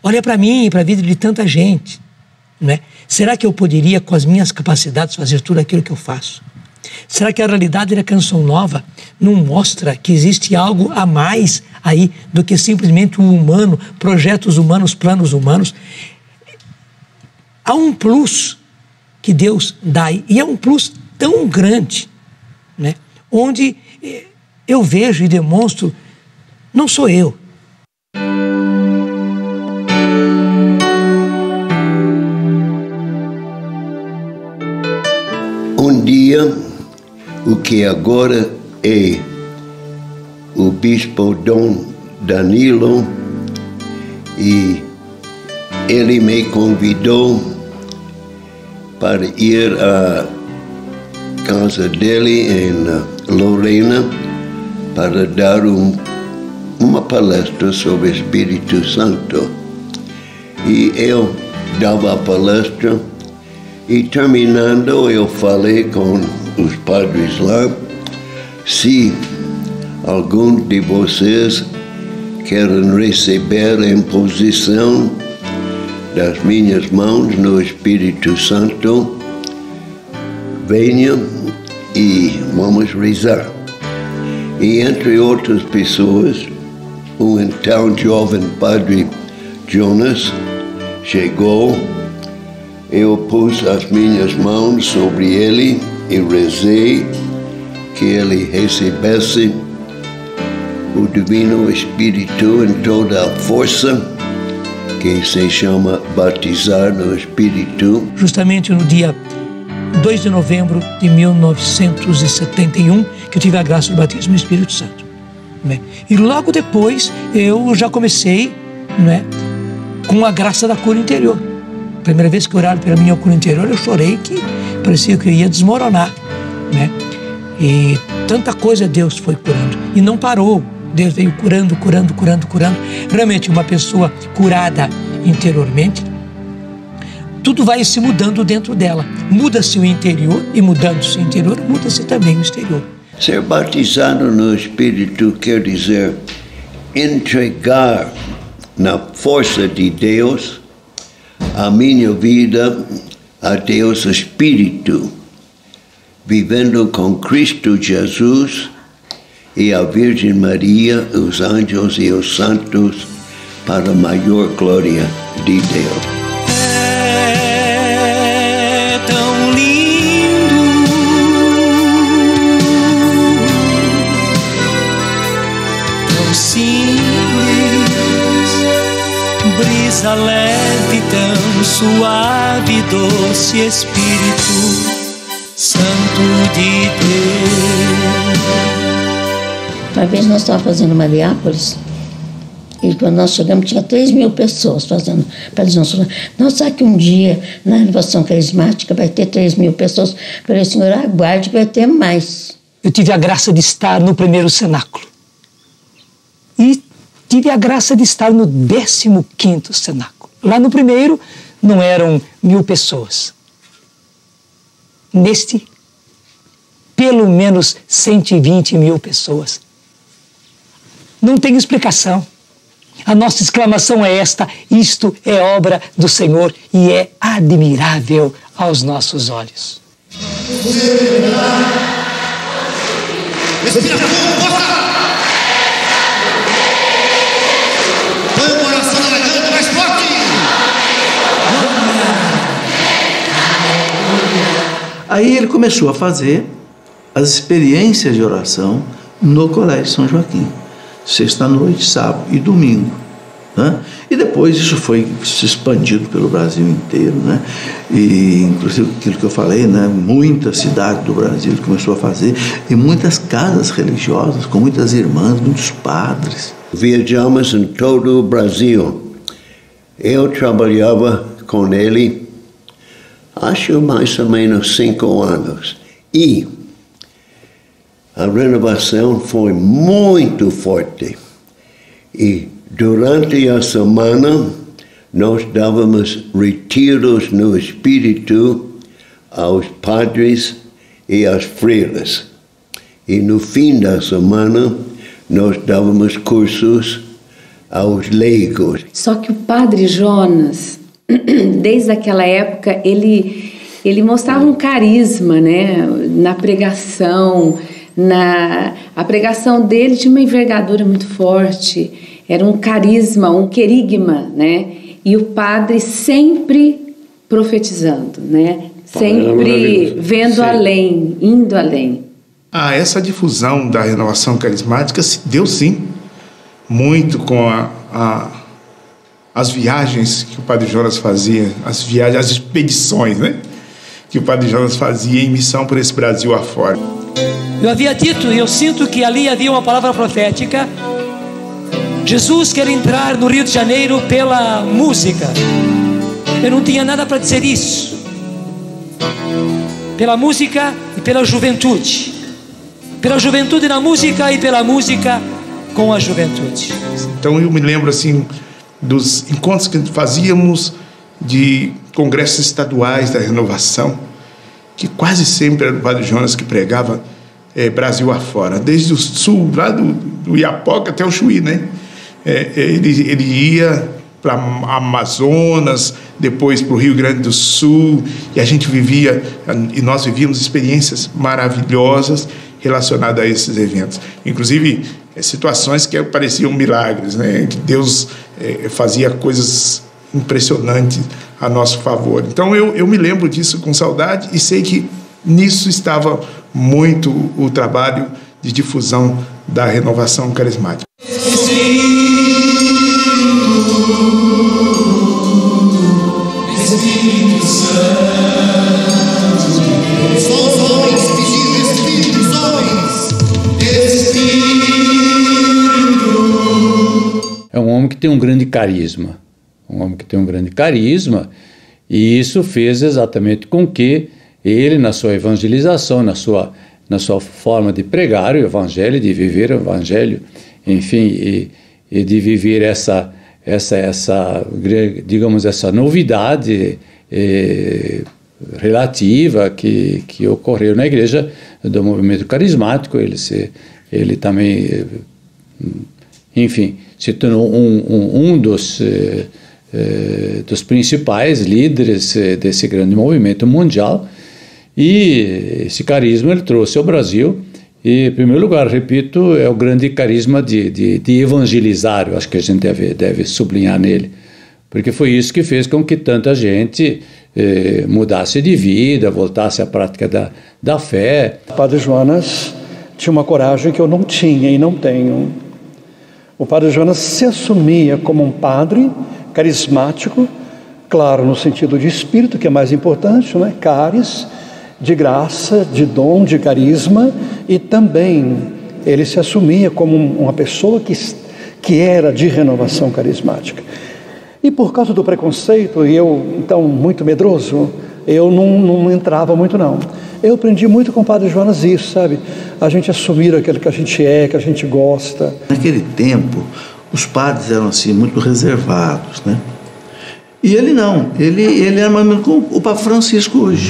Olha para mim e para a vida de tanta gente, não é? Será que eu poderia, com as minhas capacidades, fazer tudo aquilo que eu faço? Será que a realidade da Canção Nova não mostra que existe algo a mais aí do que simplesmente o humano, projetos humanos, planos humanos? Há um plus que Deus dá, e é um plus tão grande, né? Onde eu vejo e demonstro, não sou eu. Um dia, o que agora é o bispo Dom Danilo, e ele me convidou para ir à casa dele em Lorena para dar uma palestra sobre o Espírito Santo. E eu dava a palestra e, terminando, eu falei com os padres lá, se algum de vocês querem receber a imposição das minhas mãos no Espírito Santo, venham e vamos rezar. E entre outras pessoas, um então jovem padre Jonas chegou. Eu pus as minhas mãos sobre ele e rezei que ele recebesse o Divino Espírito em toda a força, que se chama batizar no Espírito. Justamente no dia 2 de novembro de 1971, que eu tive a graça do batismo no Espírito Santo, né? E logo depois eu já comecei, né, com a graça da cura interior. Primeira vez que oraram pela minha cura interior, eu chorei que parecia que eu ia desmoronar, né? E tanta coisa Deus foi curando. E não parou. Deus veio curando, curando, curando, curando. Realmente, uma pessoa curada interiormente, tudo vai se mudando dentro dela. Muda-se o interior e, mudando-se o interior, muda-se também o exterior. Ser batizado no Espírito quer dizer entregar na força de Deus a minha vida a Deus Espírito, vivendo com Cristo Jesus e a Virgem Maria, os anjos e os santos, para a maior glória de Deus. É tão lindo, tão simples, brisa leve, tão suave, doce Espírito Santo de Deus. Uma vez nós estávamos fazendo Mariápolis, e quando nós chegamos tinha 3.000 pessoas fazendo presença. Nós sabe que um dia na renovação carismática vai ter 3.000 pessoas. Eu falei, Senhor, aguarde, vai ter mais. Eu tive a graça de estar no primeiro cenáculo. E tive a graça de estar no 15º cenáculo. Lá no primeiro não eram 1.000 pessoas. Neste, pelo menos 120.000 pessoas. Não tem explicação. A nossa exclamação é esta: isto é obra do Senhor e é admirável aos nossos olhos. Aí ele começou a fazer as experiências de oração no Colégio São Joaquim, sexta-noite, sábado e domingo, né? E depois isso foi se expandido pelo Brasil inteiro, né? E inclusive aquilo que eu falei, né? Muitas cidades do Brasil ele começou a fazer, e muitas casas religiosas com muitas irmãs, muitos padres. Viajamos em todo o Brasil. Eu trabalhava com ele, acho mais ou menos 5 anos. E a renovação foi muito forte. E durante a semana, nós dávamos retiros no Espírito aos padres e às freiras. E no fim da semana, nós dávamos cursos aos leigos. Só que o Padre Jonas, desde aquela época, ele mostrava um carisma, né, na pregação. A pregação dele tinha uma envergadura muito forte, era um carisma, um querigma, né? E o padre sempre profetizando, né? Sempre vendo além, indo além. Essa difusão da renovação carismática se deu sim muito com as viagens que o Padre Jonas fazia, as expedições, né, que o Padre Jonas fazia em missão por esse Brasil afora. Eu havia dito, e eu sinto que ali havia uma palavra profética. Jesus quer entrar no Rio de Janeiro pela música. Eu não tinha nada para dizer isso. Pela música e pela juventude. Pela juventude na música e pela música com a juventude. Então eu me lembro assim dos encontros que fazíamos de congressos estaduais da renovação, que quase sempre era o Padre Jonas que pregava Brasil afora, desde o sul, lá do Iapoca até o Chuí, né? Ele ia para Amazonas, depois para o Rio Grande do Sul, e nós vivíamos experiências maravilhosas relacionadas a esses eventos. Inclusive, situações que pareciam milagres, né? Que Deus fazia coisas impressionantes a nosso favor. Então, eu me lembro disso com saudade e sei que nisso estava muito o trabalho de difusão da renovação carismática. É um homem que tem um grande carisma. E isso fez exatamente com que ele, na sua evangelização, na sua forma de pregar o evangelho, de viver o evangelho, enfim, e de viver essa novidade relativa que ocorreu na igreja do movimento carismático. Ele também, enfim, se tornou um dos principais líderes desse grande movimento mundial. E esse carisma ele trouxe ao Brasil, e em primeiro lugar, repito, é o grande carisma de evangelizar. Eu acho que a gente deve sublinhar nele, porque foi isso que fez com que tanta gente mudasse de vida, voltasse à prática da fé. O Padre Jonas tinha uma coragem que eu não tinha e não tenho. O Padre Jonas se assumia como um padre carismático, claro, no sentido de espírito, que é mais importante, né? Caris, de graça, de dom, de carisma, e também ele se assumia como uma pessoa que era de renovação carismática. E por causa do preconceito, e eu, então, muito medroso, eu não entrava muito, não. Eu aprendi muito com o Padre Jonas isso, sabe? A gente assumir aquilo que a gente é, que a gente gosta. Naquele tempo, os padres eram assim, muito reservados, né? E ele não, ele era mais ou menos como o Papa Francisco hoje.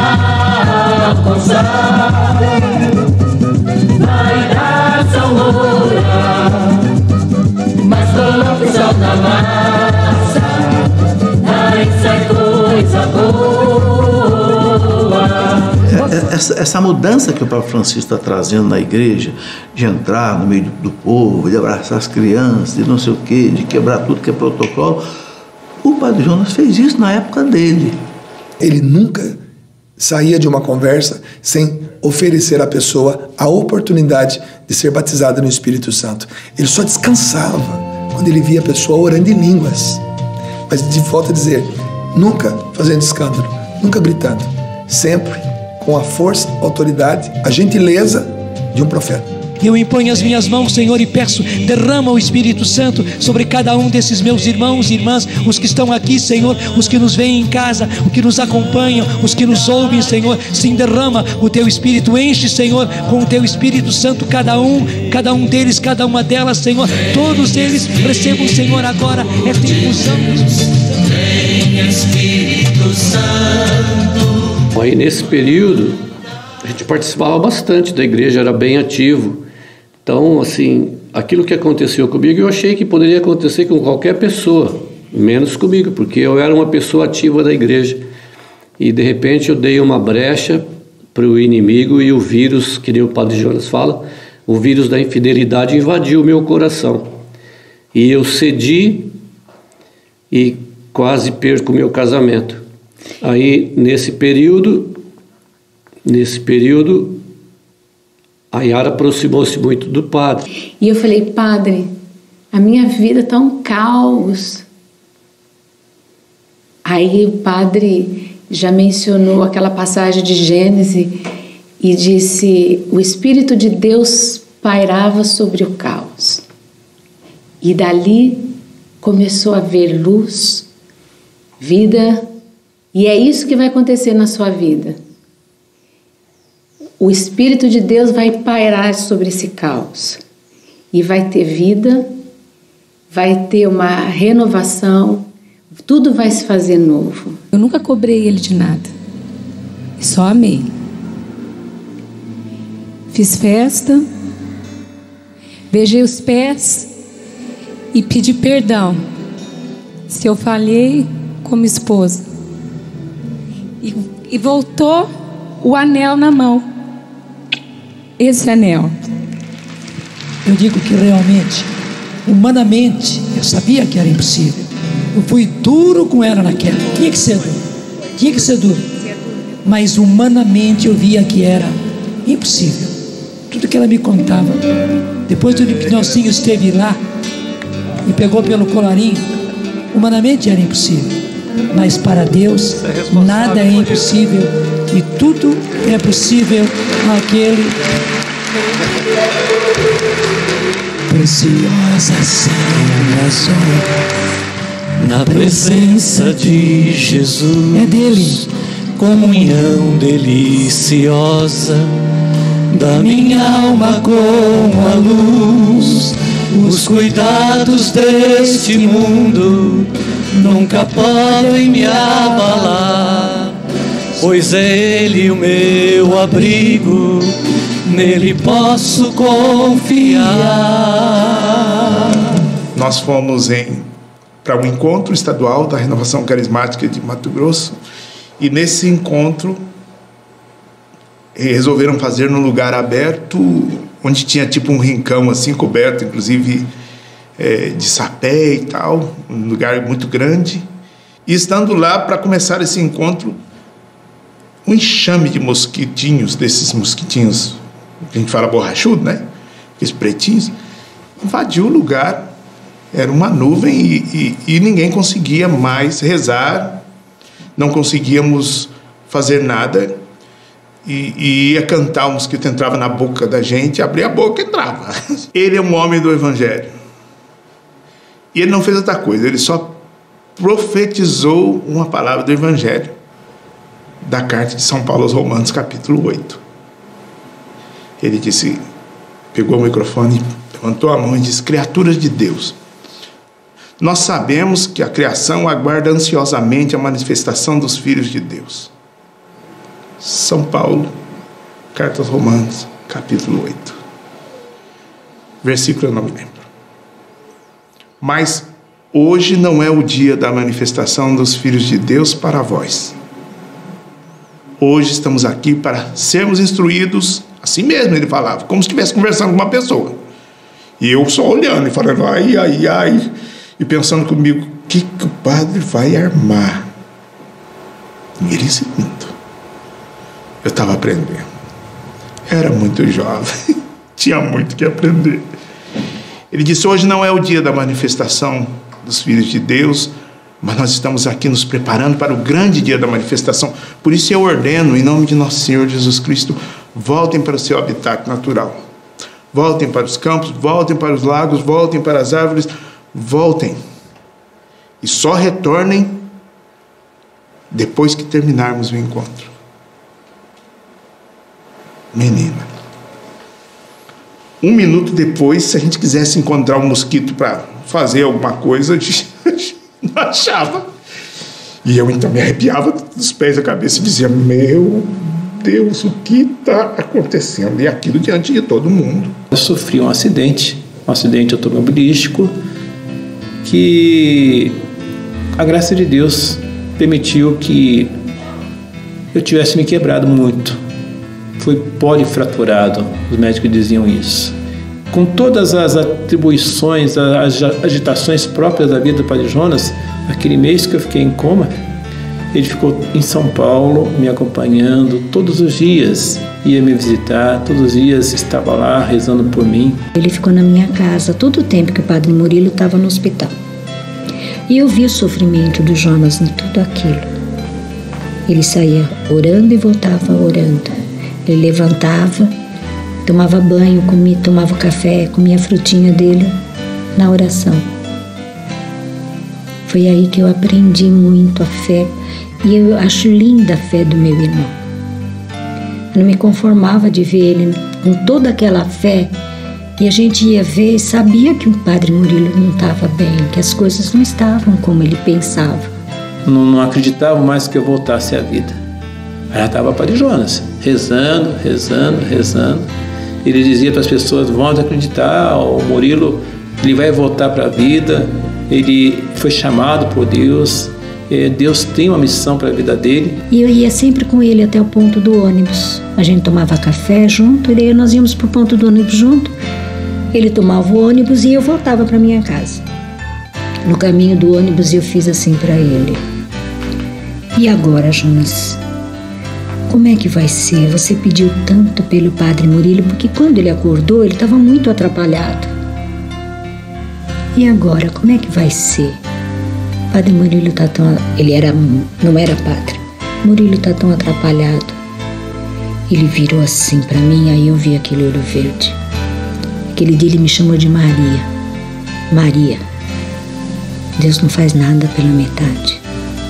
Essa mudança que o Papa Francisco está trazendo na igreja, de entrar no meio do povo, de abraçar as crianças, de não sei o quê, de quebrar tudo que é protocolo, o Padre Jonas fez isso na época dele. Ele nunca saía de uma conversa sem oferecer à pessoa a oportunidade de ser batizada no Espírito Santo. Ele só descansava quando ele via a pessoa orando em línguas. Mas volto a dizer, nunca fazendo escândalo, nunca gritando, sempre com a força, a autoridade, a gentileza de um profeta. Eu imponho as minhas mãos, Senhor, e peço, derrama o Espírito Santo sobre cada um desses meus irmãos e irmãs, os que estão aqui, Senhor, os que nos veem em casa, os que nos acompanham, os que nos ouvem, Senhor. Sim, derrama o Teu Espírito, enche, Senhor, com o Teu Espírito Santo, cada um deles, cada uma delas, Senhor. Todos eles recebam, Senhor, agora esta infusão. Vem, Espírito Santo. Aí nesse período a gente participava bastante da igreja, era bem ativo. Então, assim, aquilo que aconteceu comigo, eu achei que poderia acontecer com qualquer pessoa, menos comigo, porque eu era uma pessoa ativa da igreja. E de repente eu dei uma brecha para o inimigo e o vírus, que nem o Padre Jonas fala, o vírus da infidelidade invadiu o meu coração. E eu cedi e quase perco o meu casamento. Aí, nesse período, a Yara aproximou-se muito do padre. E eu falei, padre, a minha vida está um caos. Aí o padre já mencionou aquela passagem de Gênesis e disse, o Espírito de Deus pairava sobre o caos. E dali começou a haver luz, vida, e é isso que vai acontecer na sua vida. O Espírito de Deus vai pairar sobre esse caos e vai ter vida, vai ter uma renovação, tudo vai se fazer novo. Eu nunca cobrei ele de nada, só amei. Fiz festa, beijei os pés e pedi perdão se eu falhei como esposa. E voltou o anel na mão. Esse anel. Eu digo que realmente, humanamente, eu sabia que era impossível. Eu fui duro com ela naquela. Tinha que ser duro. Mas humanamente eu via que era impossível. Tudo que ela me contava. Depois do que Nelsinho esteve lá e pegou pelo colarinho, humanamente era impossível. Mas para Deus nada é impossível e tudo é possível àquele. Preciosa salvação na presença de Jesus. É dele. Comunhão deliciosa da minha alma com a luz. Os cuidados deste mundo nunca podem me abalar, pois é Ele o meu abrigo, nele posso confiar. Nós fomos para um encontro estadual da Renovação Carismática de Mato Grosso, e nesse encontro resolveram fazer num lugar aberto, onde tinha tipo um rincão assim, coberto inclusive de sapé e tal, um lugar muito grande. E estando lá para começar esse encontro, um enxame de mosquitinhos, desses mosquitinhos que a gente fala borrachudo, né? Aqueles pretinhos, invadiu o lugar. Era uma nuvem e ninguém conseguia mais rezar, não conseguíamos fazer nada. E ia cantar, o mosquito entrava na boca da gente, abria a boca e entrava. Ele é um homem do Evangelho. E ele não fez outra coisa, ele só profetizou uma palavra do Evangelho, da carta de São Paulo aos Romanos, capítulo 8. Ele disse, pegou o microfone, levantou a mão e disse, criaturas de Deus, nós sabemos que a criação aguarda ansiosamente a manifestação dos filhos de Deus. São Paulo, carta aos Romanos, capítulo 8. Versículo eu não me lembro. Mas hoje não é o dia da manifestação dos filhos de Deus para vós. Hoje estamos aqui para sermos instruídos, assim mesmo ele falava, como se estivesse conversando com uma pessoa. E eu só olhando e falando, ai, e pensando comigo, o que o padre vai armar? Ele segundo. Eu estava aprendendo. Era muito jovem, tinha muito que aprender. Ele disse, hoje não é o dia da manifestação dos filhos de Deus, mas nós estamos aqui nos preparando para o grande dia da manifestação. Por isso eu ordeno, em nome de nosso Senhor Jesus Cristo, voltem para o seu habitat natural. Voltem para os campos, voltem para os lagos, voltem para as árvores, voltem. E só retornem depois que terminarmos o encontro. Menina. 1 minuto depois, se a gente quisesse encontrar um mosquito para fazer alguma coisa, a gente não achava. E eu então me arrepiava dos pés da cabeça e dizia, meu Deus, o que está acontecendo? E aquilo diante de todo mundo. Eu sofri um acidente um acidente automobilístico, que a graça de Deus permitiu que eu tivesse me quebrado muito. Fui polifraturado, os médicos diziam isso. Com todas as atribuições, as agitações próprias da vida do Padre Jonas, aquele mês que eu fiquei em coma, ele ficou em São Paulo me acompanhando todos os dias, ia me visitar, todos os dias estava lá rezando por mim. Ele ficou na minha casa todo o tempo que o Padre Murilo estava no hospital. E eu vi o sofrimento do Jonas em tudo aquilo. Ele saía orando e voltava orando. Ele levantava, tomava banho, tomava café, comia a frutinha dele na oração. Foi aí que eu aprendi muito a fé. E eu acho linda a fé do meu irmão. Eu não me conformava de ver ele com toda aquela fé. E a gente ia ver e sabia que o Padre Murilo não estava bem, que as coisas não estavam como ele pensava. Não acreditava mais que eu voltasse à vida. Aí estava o Padre Jonas, rezando. Ele dizia para as pessoas, vamos acreditar, o Murilo ele vai voltar para a vida, ele foi chamado por Deus. Deus tem uma missão para a vida dele. E eu ia sempre com ele até o ponto do ônibus. A gente tomava café junto e daí nós íamos para o ponto do ônibus junto. Ele tomava o ônibus e eu voltava para minha casa. No caminho do ônibus eu fiz assim para ele. E agora, Jonas? Como é que vai ser? Você pediu tanto pelo Padre Murilo, porque quando ele acordou ele estava muito atrapalhado. E agora, como é que vai ser? Padre Murilo está tão... não era padre. Murilo está tão atrapalhado. Ele virou assim para mim, aí eu vi aquele olho verde. Aquele dia ele me chamou de Maria. Maria. Deus não faz nada pela metade.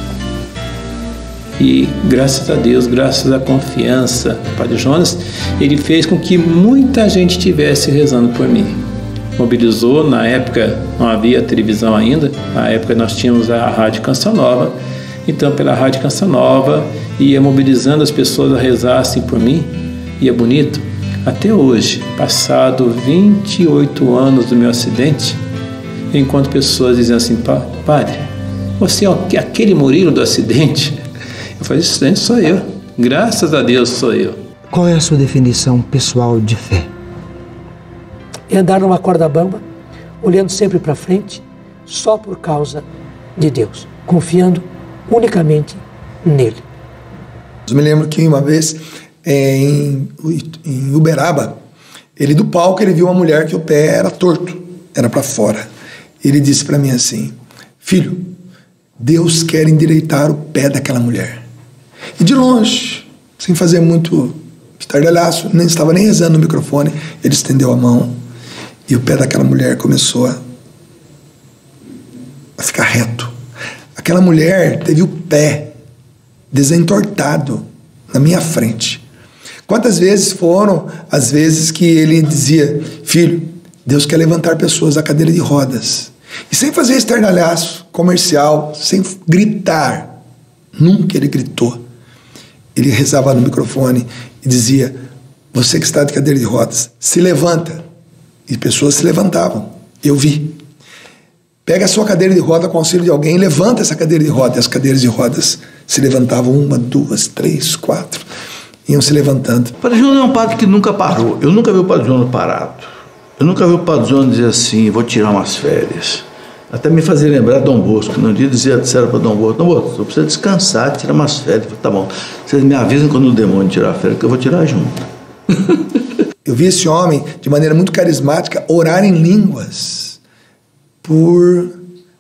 E graças a Deus, graças à confiança do Padre Jonas, ele fez com que muita gente estivesse rezando por mim. Mobilizou, na época não havia televisão ainda, na época nós tínhamos a Rádio Canção Nova, então pela Rádio Canção Nova ia mobilizando as pessoas a rezarem por mim, e é bonito, até hoje, passado 28 anos do meu acidente, eu encontro pessoas dizendo assim, padre, você é aquele Murilo do acidente? Eu falei, isso sou eu, graças a Deus sou eu. Qual é a sua definição pessoal de fé? É andar numa corda bamba, olhando sempre para frente, só por causa de Deus, confiando unicamente nele. Eu me lembro que uma vez, em Uberaba, ele do palco, ele viu uma mulher que o pé era torto, era para fora. Ele disse para mim assim, filho, Deus quer endireitar o pé daquela mulher. E de longe, sem fazer muito estardalhaço, nem estava nem rezando no microfone, ele estendeu a mão. E o pé daquela mulher começou a ficar reto. Aquela mulher teve o pé desentortado na minha frente. Quantas vezes foram as vezes que ele dizia, filho, Deus quer levantar pessoas da cadeira de rodas. E sem fazer estardalhaço comercial, sem gritar. Nunca ele gritou. Ele rezava no microfone e dizia, você que está de cadeira de rodas, se levanta. E pessoas se levantavam. Eu vi. Pega a sua cadeira de roda com auxílio de alguém e levanta essa cadeira de roda. E as cadeiras de rodas se levantavam 1, 2, 3, 4. Iam se levantando. O Padre Jonas é um padre que nunca parou. Eu nunca vi o Padre Jonas parado. Eu nunca vi o Padre Jonas dizer assim, vou tirar umas férias. Até me fazer lembrar Dom Bosco. No dia disseram para Dom Bosco, eu preciso descansar, tirar umas férias. Eu falei, tá bom, vocês me avisam quando o demônio tirar férias, que eu vou tirar junto. Eu vi esse homem, de maneira muito carismática, orar em línguas por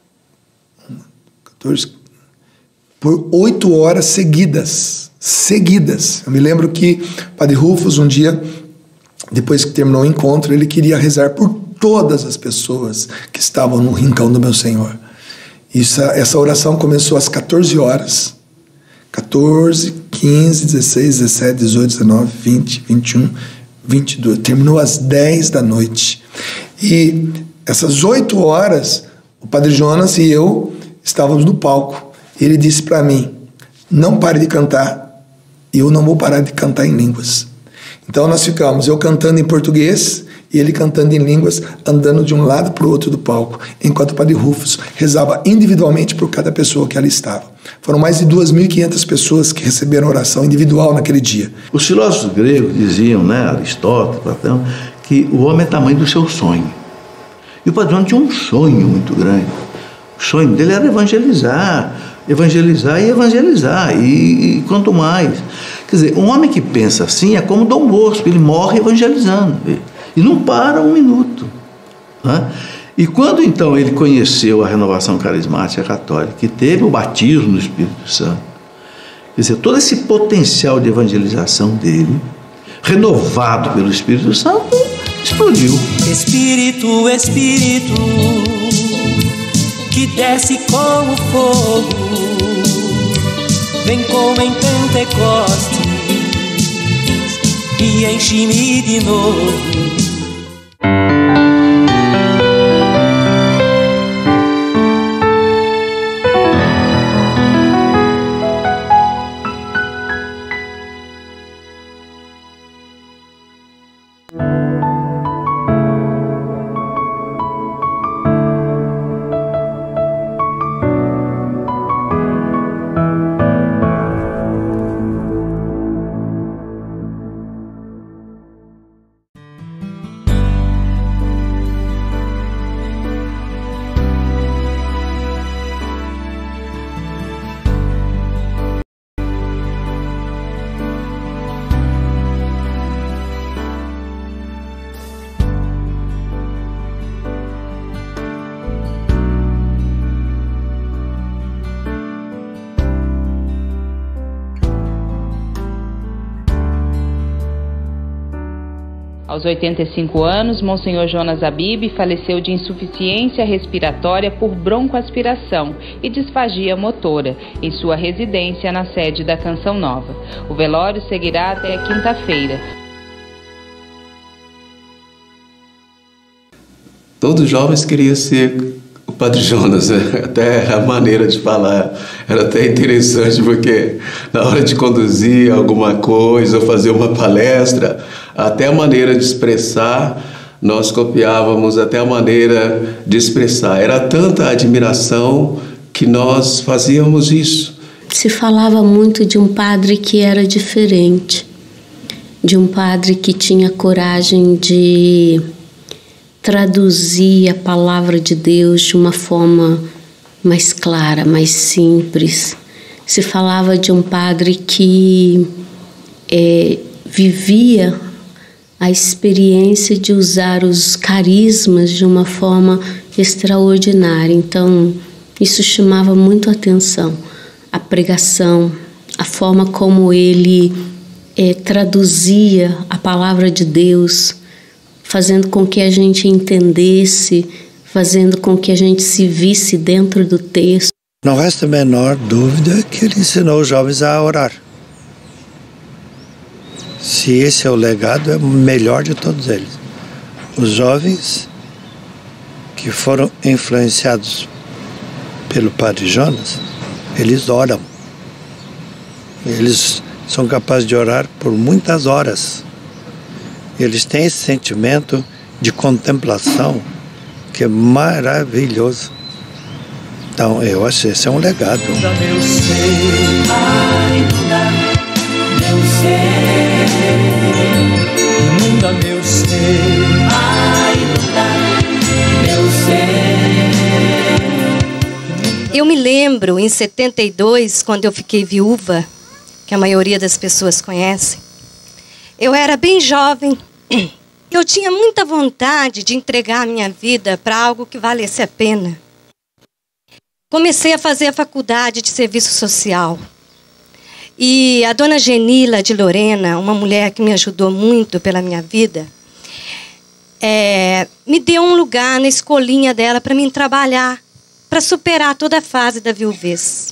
8 horas seguidas. Eu me lembro que o Padre Rufus, um dia, depois que terminou o encontro, ele queria rezar por todas as pessoas que estavam no rincão do meu Senhor. Essa oração começou às 14 horas. 14, 15, 16, 17, 18, 19, 20, 21... 22, terminou às 10 da noite. E essas 8 horas, o Padre Jonas e eu estávamos no palco. Ele disse para mim, não pare de cantar, e eu não vou parar de cantar em línguas. Então nós ficamos, eu cantando em português, e ele cantando em línguas, andando de um lado para o outro do palco, enquanto o Padre Rufus rezava individualmente por cada pessoa que ali estava. Foram mais de 2.500 pessoas que receberam oração individual naquele dia. Os filósofos gregos diziam, né, Aristóteles, Platão, que o homem é o tamanho do seu sonho. E o Padre Jonas tinha um sonho muito grande. O sonho dele era evangelizar, e quanto mais. Quer dizer, um homem que pensa assim é como Dom Bosco, ele morre evangelizando, e não para um minuto. Né? E quando então ele conheceu a renovação carismática católica, que teve o batismo no Espírito Santo, quer dizer, todo esse potencial de evangelização dele, renovado pelo Espírito Santo, explodiu. Espírito, Espírito, que desce como fogo, vem como em Pentecostes e enche-me de novo. Aos 85 anos, Monsenhor Jonas Abib faleceu de insuficiência respiratória por broncoaspiração e disfagia motora em sua residência na sede da Canção Nova. O velório seguirá até quinta-feira. Todos os jovens queriam ser o Padre Jonas, né? Até a maneira de falar era até interessante, porque na hora de conduzir alguma coisa ou fazer uma palestra, até a maneira de expressar, nós copiávamos até a maneira de expressar. Era tanta admiração que nós fazíamos isso. Se falava muito de um padre que era diferente, de um padre que tinha coragem de traduzir a palavra de Deus de uma forma mais clara, mais simples. Se falava de um padre que vivia a experiência de usar os carismas de uma forma extraordinária. Então, isso chamava muito a atenção. A pregação, a forma como ele traduzia a palavra de Deus, fazendo com que a gente entendesse, fazendo com que a gente se visse dentro do texto. Não resta a menor dúvida que ele ensinou os jovens a orar. Se esse é o legado, é o melhor de todos eles. Os jovens que foram influenciados pelo Padre Jonas, eles oram. Eles são capazes de orar por muitas horas. Eles têm esse sentimento de contemplação que é maravilhoso. Então, eu acho que esse é um legado. Meu ser, inunda meu ser, inunda meu ser, inunda meu ser. Eu me lembro, em 72, quando eu fiquei viúva, que a maioria das pessoas conhecem, eu era bem jovem. Eu tinha muita vontade de entregar a minha vida para algo que valesse a pena. Comecei a fazer a faculdade de serviço social. E a dona Genila de Lorena, uma mulher que me ajudou muito pela minha vida, me deu um lugar na escolinha dela para mim trabalhar, para superar toda a fase da viuvez.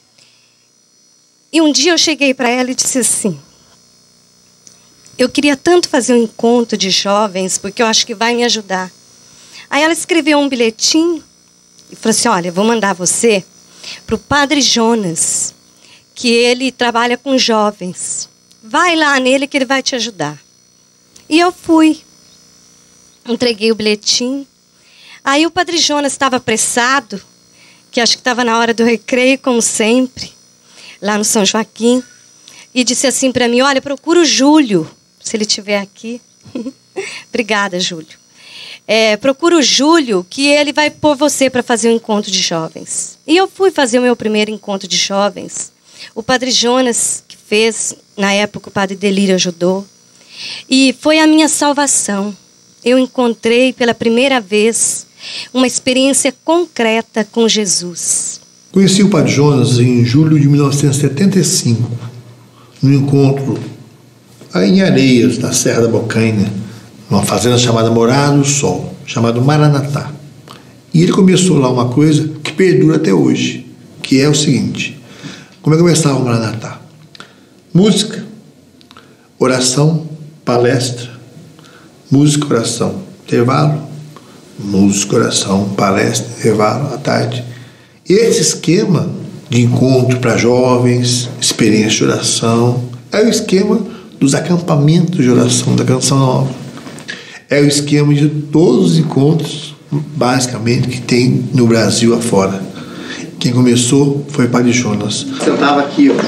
E um dia eu cheguei para ela e disse assim: eu queria tanto fazer um encontro de jovens, porque eu acho que vai me ajudar. Aí ela escreveu um bilhetinho e falou assim: olha, vou mandar você para o Padre Jonas, que ele trabalha com jovens. Vai lá nele que ele vai te ajudar. E eu fui. entreguei o bilhetinho. Aí o Padre Jonas estava apressado, que acho que estava na hora do recreio, como sempre, lá no São Joaquim, e disse assim para mim: olha, procura o Júlio, se ele estiver aqui. Obrigada, Júlio. Procura o Júlio, que ele vai pôr você para fazer um encontro de jovens. E eu fui fazer o meu primeiro encontro de jovens. O Padre Jonas, que fez, na época o Padre Delírio ajudou. E foi a minha salvação. Eu encontrei pela primeira vez uma experiência concreta com Jesus. Conheci o Padre Jonas em julho de 1975, num encontro em Areias, na Serra da Bocaina, numa fazenda chamada Morada do Sol, chamado Maranatá. E ele começou lá uma coisa que perdura até hoje, que é o seguinte: como é que começava o Maranatá? Música, oração, palestra, música, oração, intervalo, música, oração, palestra, intervalo, à tarde. Esse esquema de encontro para jovens, experiência de oração, é o esquema dos acampamentos de oração da Canção Nova. É o esquema de todos os encontros, basicamente, que tem no Brasil afora. Quem começou foi o Padre Jonas. Sentava aqui, ó.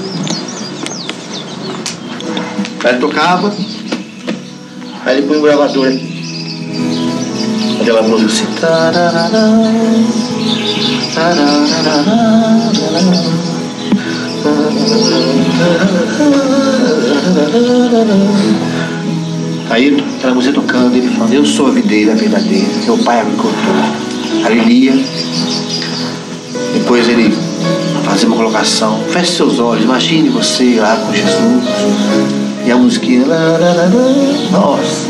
Aí ele tocava, aí ele põe o gravador aqui. Aquela música assim. Aí aquela música tocando, ele falando: eu sou a videira verdadeira, meu pai agricultor. Aí ele lia. Depois ele fazia uma colocação: feche seus olhos, imagine você lá com Jesus. E a musiquinha, nossa.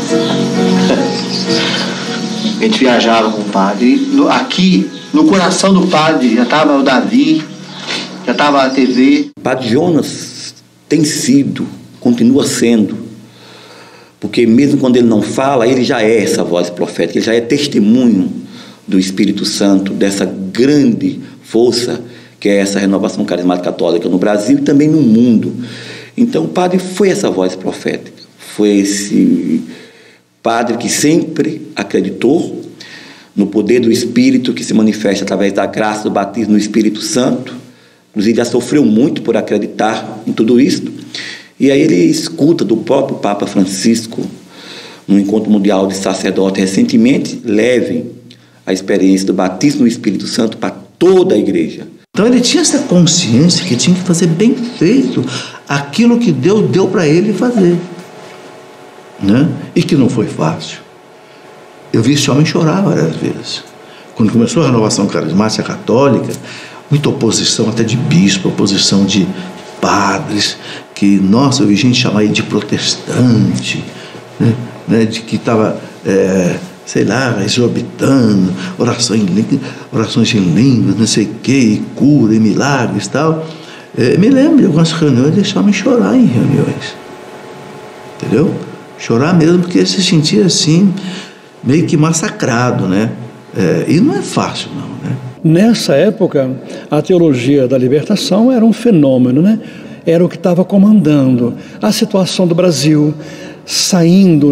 A gente viajava com o padre. Aqui, no coração do padre, já estava o Davi, já estava a TV. O Padre Jonas tem sido, continua sendo, porque mesmo quando ele não fala, ele já é essa voz profética, ele já é testemunho do Espírito Santo, dessa grande força que é essa renovação carismática católica no Brasil e também no mundo. Então o padre foi essa voz profética, foi esse padre que sempre acreditou no poder do Espírito que se manifesta através da graça do batismo no Espírito Santo. Inclusive já sofreu muito por acreditar em tudo isso. E aí ele escuta do próprio Papa Francisco, no encontro mundial de sacerdotes recentemente: levem a experiência do batismo no Espírito Santo para toda a igreja. Então ele tinha essa consciência que tinha que fazer bem feito aquilo que Deus deu para ele fazer, né? E que não foi fácil. Eu vi esse homem chorar várias vezes. Quando começou a renovação carismática católica, muita oposição até de bispo, oposição de padres, que, nossa, eu vi gente chamar ele de protestante, né? De que estava, sei lá, exorbitando, orações em línguas, não sei o que, cura e milagres e tal. Me lembro de algumas reuniões, deixavam-me chorar em reuniões, entendeu? Chorar mesmo, porque se sentia assim, meio que massacrado, né? E não é fácil, não, né? Nessa época, a teologia da libertação era um fenômeno, né? Era o que estava comandando a situação do Brasil, saindo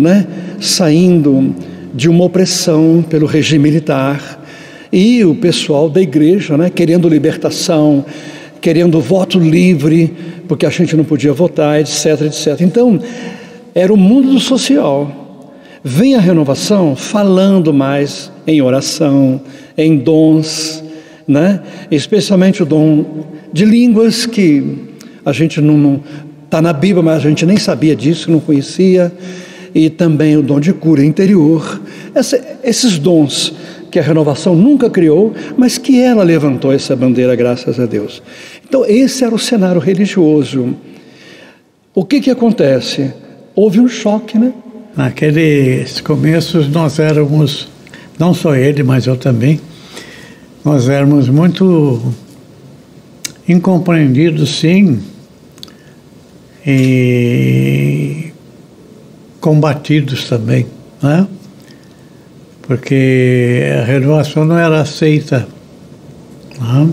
de uma opressão pelo regime militar, e o pessoal da igreja, né, querendo libertação, querendo voto livre, porque a gente não podia votar, etc, etc. Então, era o mundo do social. Vem a renovação falando mais em oração, em dons, né? Especialmente o dom de línguas, que a gente não está na Bíblia, mas a gente nem sabia disso, não conhecia. E também o dom de cura interior. Esses dons que a renovação nunca criou, mas que ela levantou essa bandeira, graças a Deus. Então esse era o cenário religioso. O que acontece? Houve um choque, né? Naqueles começos nós éramos, não só ele, mas eu também, nós éramos muito incompreendidos, sim, e combatidos também, né? Porque a renovação não era aceita, né?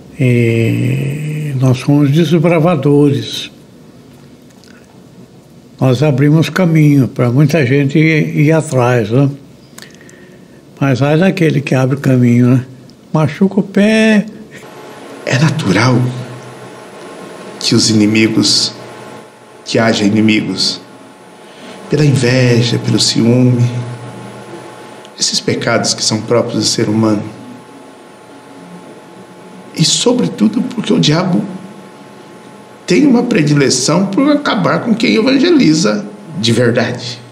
E nós fomos desbravadores. nós abrimos caminho para muita gente ir atrás, né? Mas ai daquele que abre o caminho, né? Machuca o pé. É natural que os inimigos, que haja inimigos, pela inveja, pelo ciúme, esses pecados que são próprios do ser humano. E sobretudo porque o diabo tem uma predileção por acabar com quem evangeliza de verdade.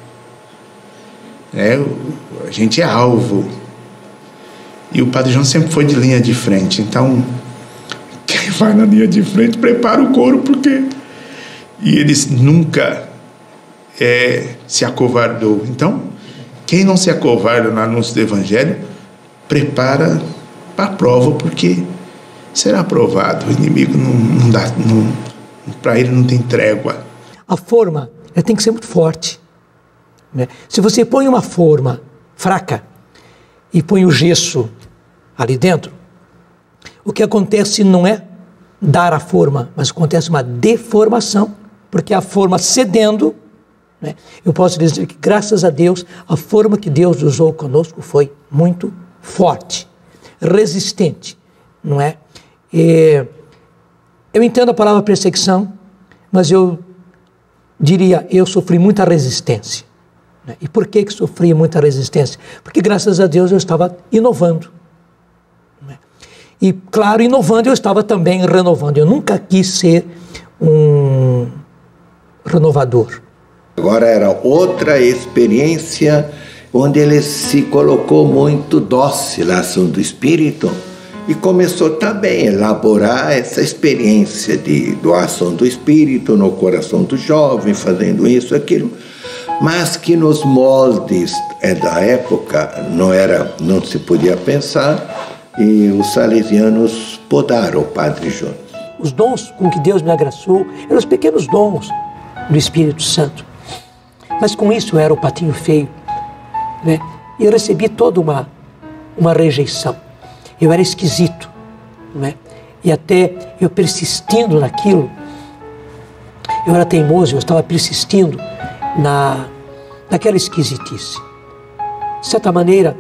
A gente é alvo. E o Padre João sempre foi de linha de frente. Então, quem vai na linha de frente prepara o couro, porque... E eles nunca se acovardou. Então, quem não se acovarda no anúncio do Evangelho, prepara para a prova, porque será aprovado. O inimigo não dá... Para ele não tem trégua. A forma ela tem que ser muito forte, né? Se você põe uma forma fraca e põe o gesso ali dentro, o que acontece não é dar a forma, mas acontece uma deformação, porque a forma cedendo, né? Eu posso dizer que, graças a Deus, a forma que Deus usou conosco foi muito forte, resistente, não é? Eu entendo a palavra perseguição, mas eu diria, eu sofri muita resistência. Né? E por que sofri muita resistência? Porque, graças a Deus, eu estava inovando. Né? E, claro, inovando, eu estava também renovando. Eu nunca quis ser um renovador. Agora era outra experiência onde ele se colocou muito dócil à ação do Espírito, e começou também a elaborar essa experiência de doação do Espírito no coração do jovem, fazendo isso, aquilo, mas que nos moldes da época não se podia pensar, e os salesianos podaram o Padre Jonas. Os dons com que Deus me agraciou eram os pequenos dons do Espírito Santo, mas com isso eu era o patinho feio, né? E eu recebi toda uma rejeição. Eu era esquisito, né? E até eu persistindo naquilo, eu era teimoso, eu estava persistindo naquela esquisitice. De certa maneira,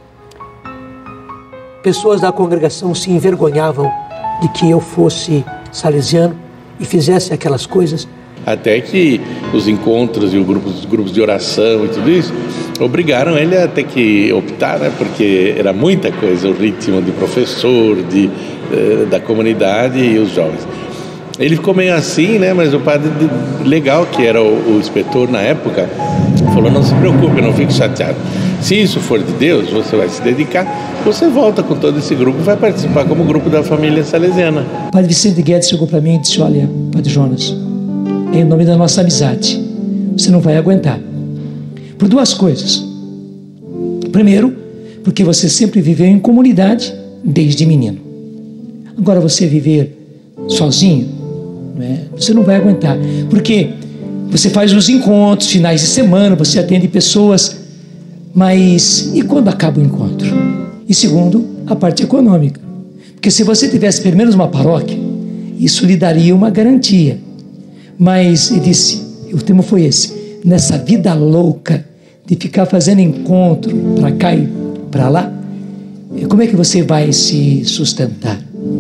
pessoas da congregação se envergonhavam de que eu fosse salesiano e fizesse aquelas coisas. Até que os encontros e os grupos de oração e tudo isso obrigaram ele a ter que optar, né? Porque era muita coisa, o ritmo de professor, da comunidade e os jovens. Ele ficou meio assim, né? Mas o padre legal, que era o inspetor na época, falou: não se preocupe, não fique chateado. Se isso for de Deus, você vai se dedicar, você volta com todo esse grupo e vai participar como grupo da família salesiana. O Padre Vicente Guedes chegou para mim e disse: olha, Padre Jonas, em nome da nossa amizade, você não vai aguentar. Por duas coisas. Primeiro, porque você sempre viveu em comunidade desde menino. Agora você viver sozinho, né, você não vai aguentar. Porque você faz os encontros, finais de semana, você atende pessoas, mas e quando acaba o encontro? E segundo, a parte econômica. Porque se você tivesse pelo menos uma paróquia, isso lhe daria uma garantia. Mas ele disse, o tema foi esse: nessa vida louca de ficar fazendo encontro para cá e para lá, como é que você vai se sustentar?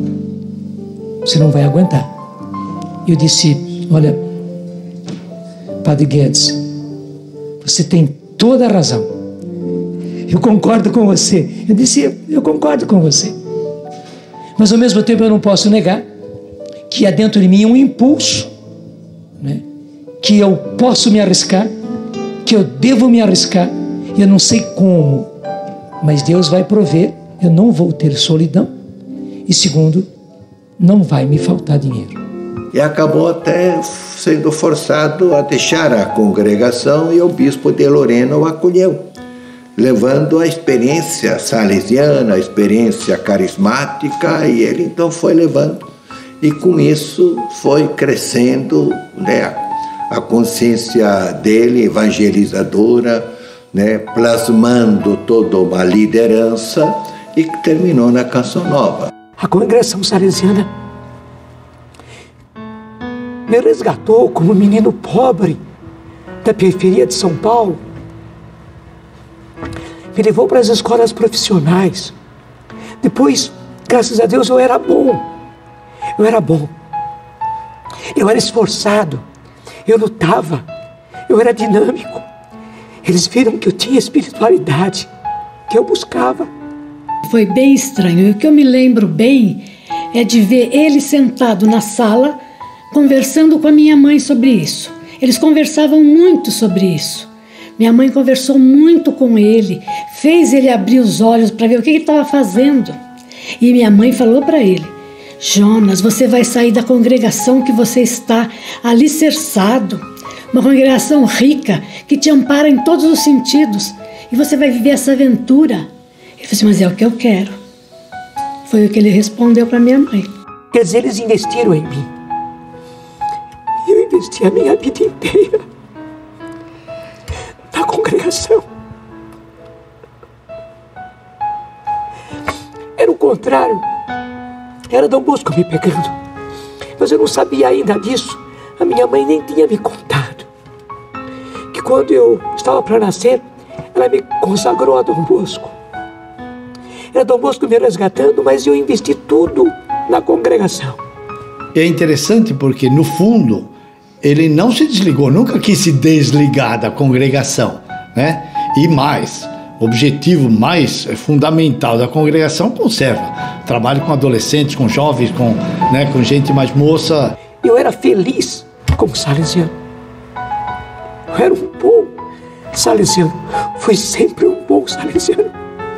Você não vai aguentar. Eu disse: olha, Padre Guedes, você tem toda a razão. Eu concordo com você. Eu disse: eu concordo com você. Mas ao mesmo tempo eu não posso negar que há dentro de mim um impulso, né, que eu posso me arriscar, que eu devo me arriscar, eu não sei como, mas Deus vai prover, eu não vou ter solidão, e segundo, não vai me faltar dinheiro. E acabou até sendo forçado a deixar a congregação, e o bispo de Lorena o acolheu, levando a experiência salesiana, a experiência carismática, e ele então foi levando. E com isso foi crescendo, né, a consciência dele, evangelizadora, né, plasmando toda uma liderança, e que terminou na Canção Nova. A congregação salesiana me resgatou como menino pobre, da periferia de São Paulo, me levou para as escolas profissionais. Depois, graças a Deus, eu era bom. Eu era bom. Eu era esforçado. Eu lutava. Eu era dinâmico. Eles viram que eu tinha espiritualidade, que eu buscava. Foi bem estranho. E o que eu me lembro bem é de ver ele sentado na sala, conversando com a minha mãe sobre isso. Eles conversavam muito sobre isso. Minha mãe conversou muito com ele, fez ele abrir os olhos para ver o que ele estava fazendo. E minha mãe falou para ele: Jonas, você vai sair da congregação que você está alicerçado, uma congregação rica que te ampara em todos os sentidos, e você vai viver essa aventura. Ele falou assim: mas é o que eu quero. Foi o que ele respondeu para minha mãe. Quer dizer, eles investiram em mim. E eu investi a minha vida inteira na congregação. Era o contrário. Era Dom Bosco me pegando. Mas eu não sabia ainda disso. A minha mãe nem tinha me contado que quando eu estava para nascer, ela me consagrou a Dom Bosco. Era Dom Bosco me resgatando, mas eu investi tudo na congregação. É interessante porque, no fundo, ele não se desligou, nunca quis se desligar da congregação, né? E mais, o objetivo mais fundamental da congregação conserva. Trabalho com adolescentes, com jovens, com gente mais moça. Eu era feliz como salesiano. Eu era um bom salesiano. Fui sempre um bom salesiano.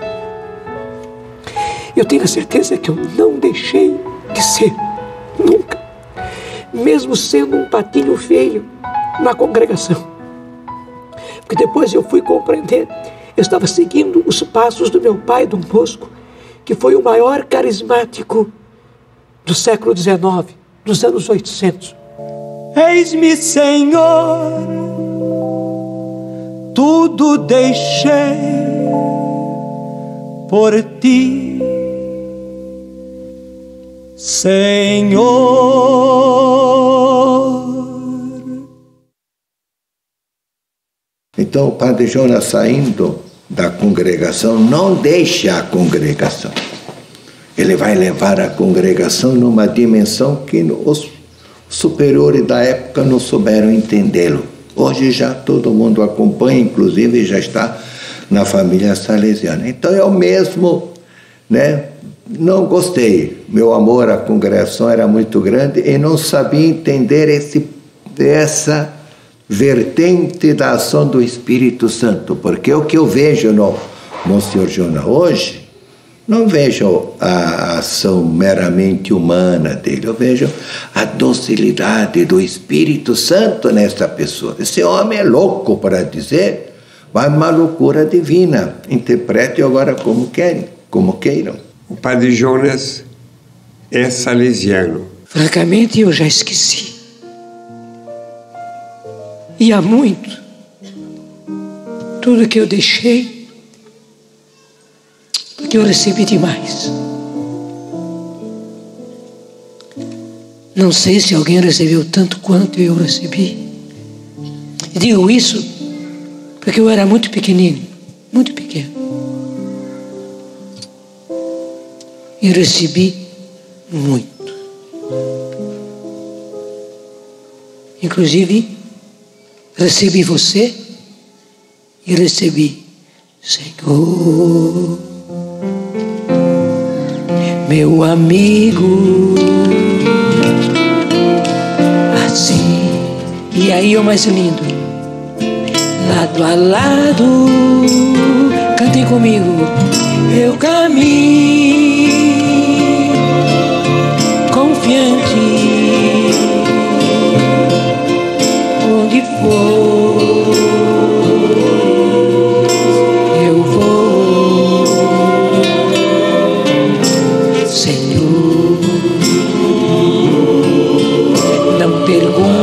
Eu tenho a certeza que eu não deixei de ser, nunca. Mesmo sendo um patinho feio na congregação. Porque depois eu fui compreender, eu estava seguindo os passos do meu pai, Dom Bosco, que foi o maior carismático do século XIX, dos anos 800. Eis-me, Senhor, tudo deixei por ti, Senhor. Então o Padre Jonas, saindo da congregação, não deixa a congregação. Ele vai levar a congregação numa dimensão que os superiores da época não souberam entendê-lo. Hoje já todo mundo acompanha, inclusive já está na família salesiana. Então eu mesmo, não gostei. Meu amor à congregação era muito grande e não sabia entender essa vertente da ação do Espírito Santo, porque o que eu vejo no Monsenhor Jonas hoje, não vejo a ação meramente humana dele, eu vejo a docilidade do Espírito Santo nessa pessoa. Esse homem é louco para dizer, mas uma loucura divina. Interprete agora como queiram. O Padre Jonas é salesiano. Francamente, eu já esqueci. E há muito, tudo que eu deixei, porque eu recebi demais. Não sei se alguém recebeu tanto quanto eu recebi. E digo isso porque eu era muito pequenino, muito pequeno. E recebi muito. Inclusive, recebi você e recebi, Senhor, meu amigo, assim. E aí o mais lindo, lado a lado, cantem comigo, eu caminho confiante, onde for eu vou, Senhor, não pergunto.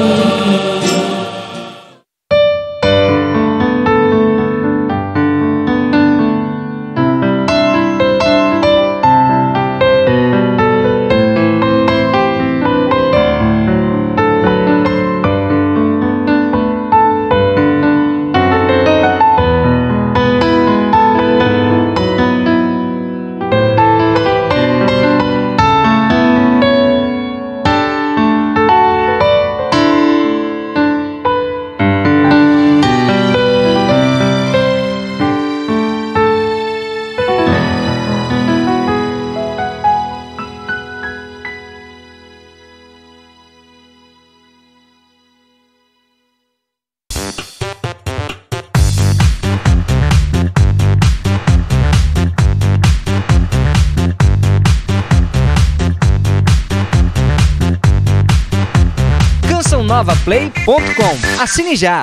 novaplay.com. Assine já!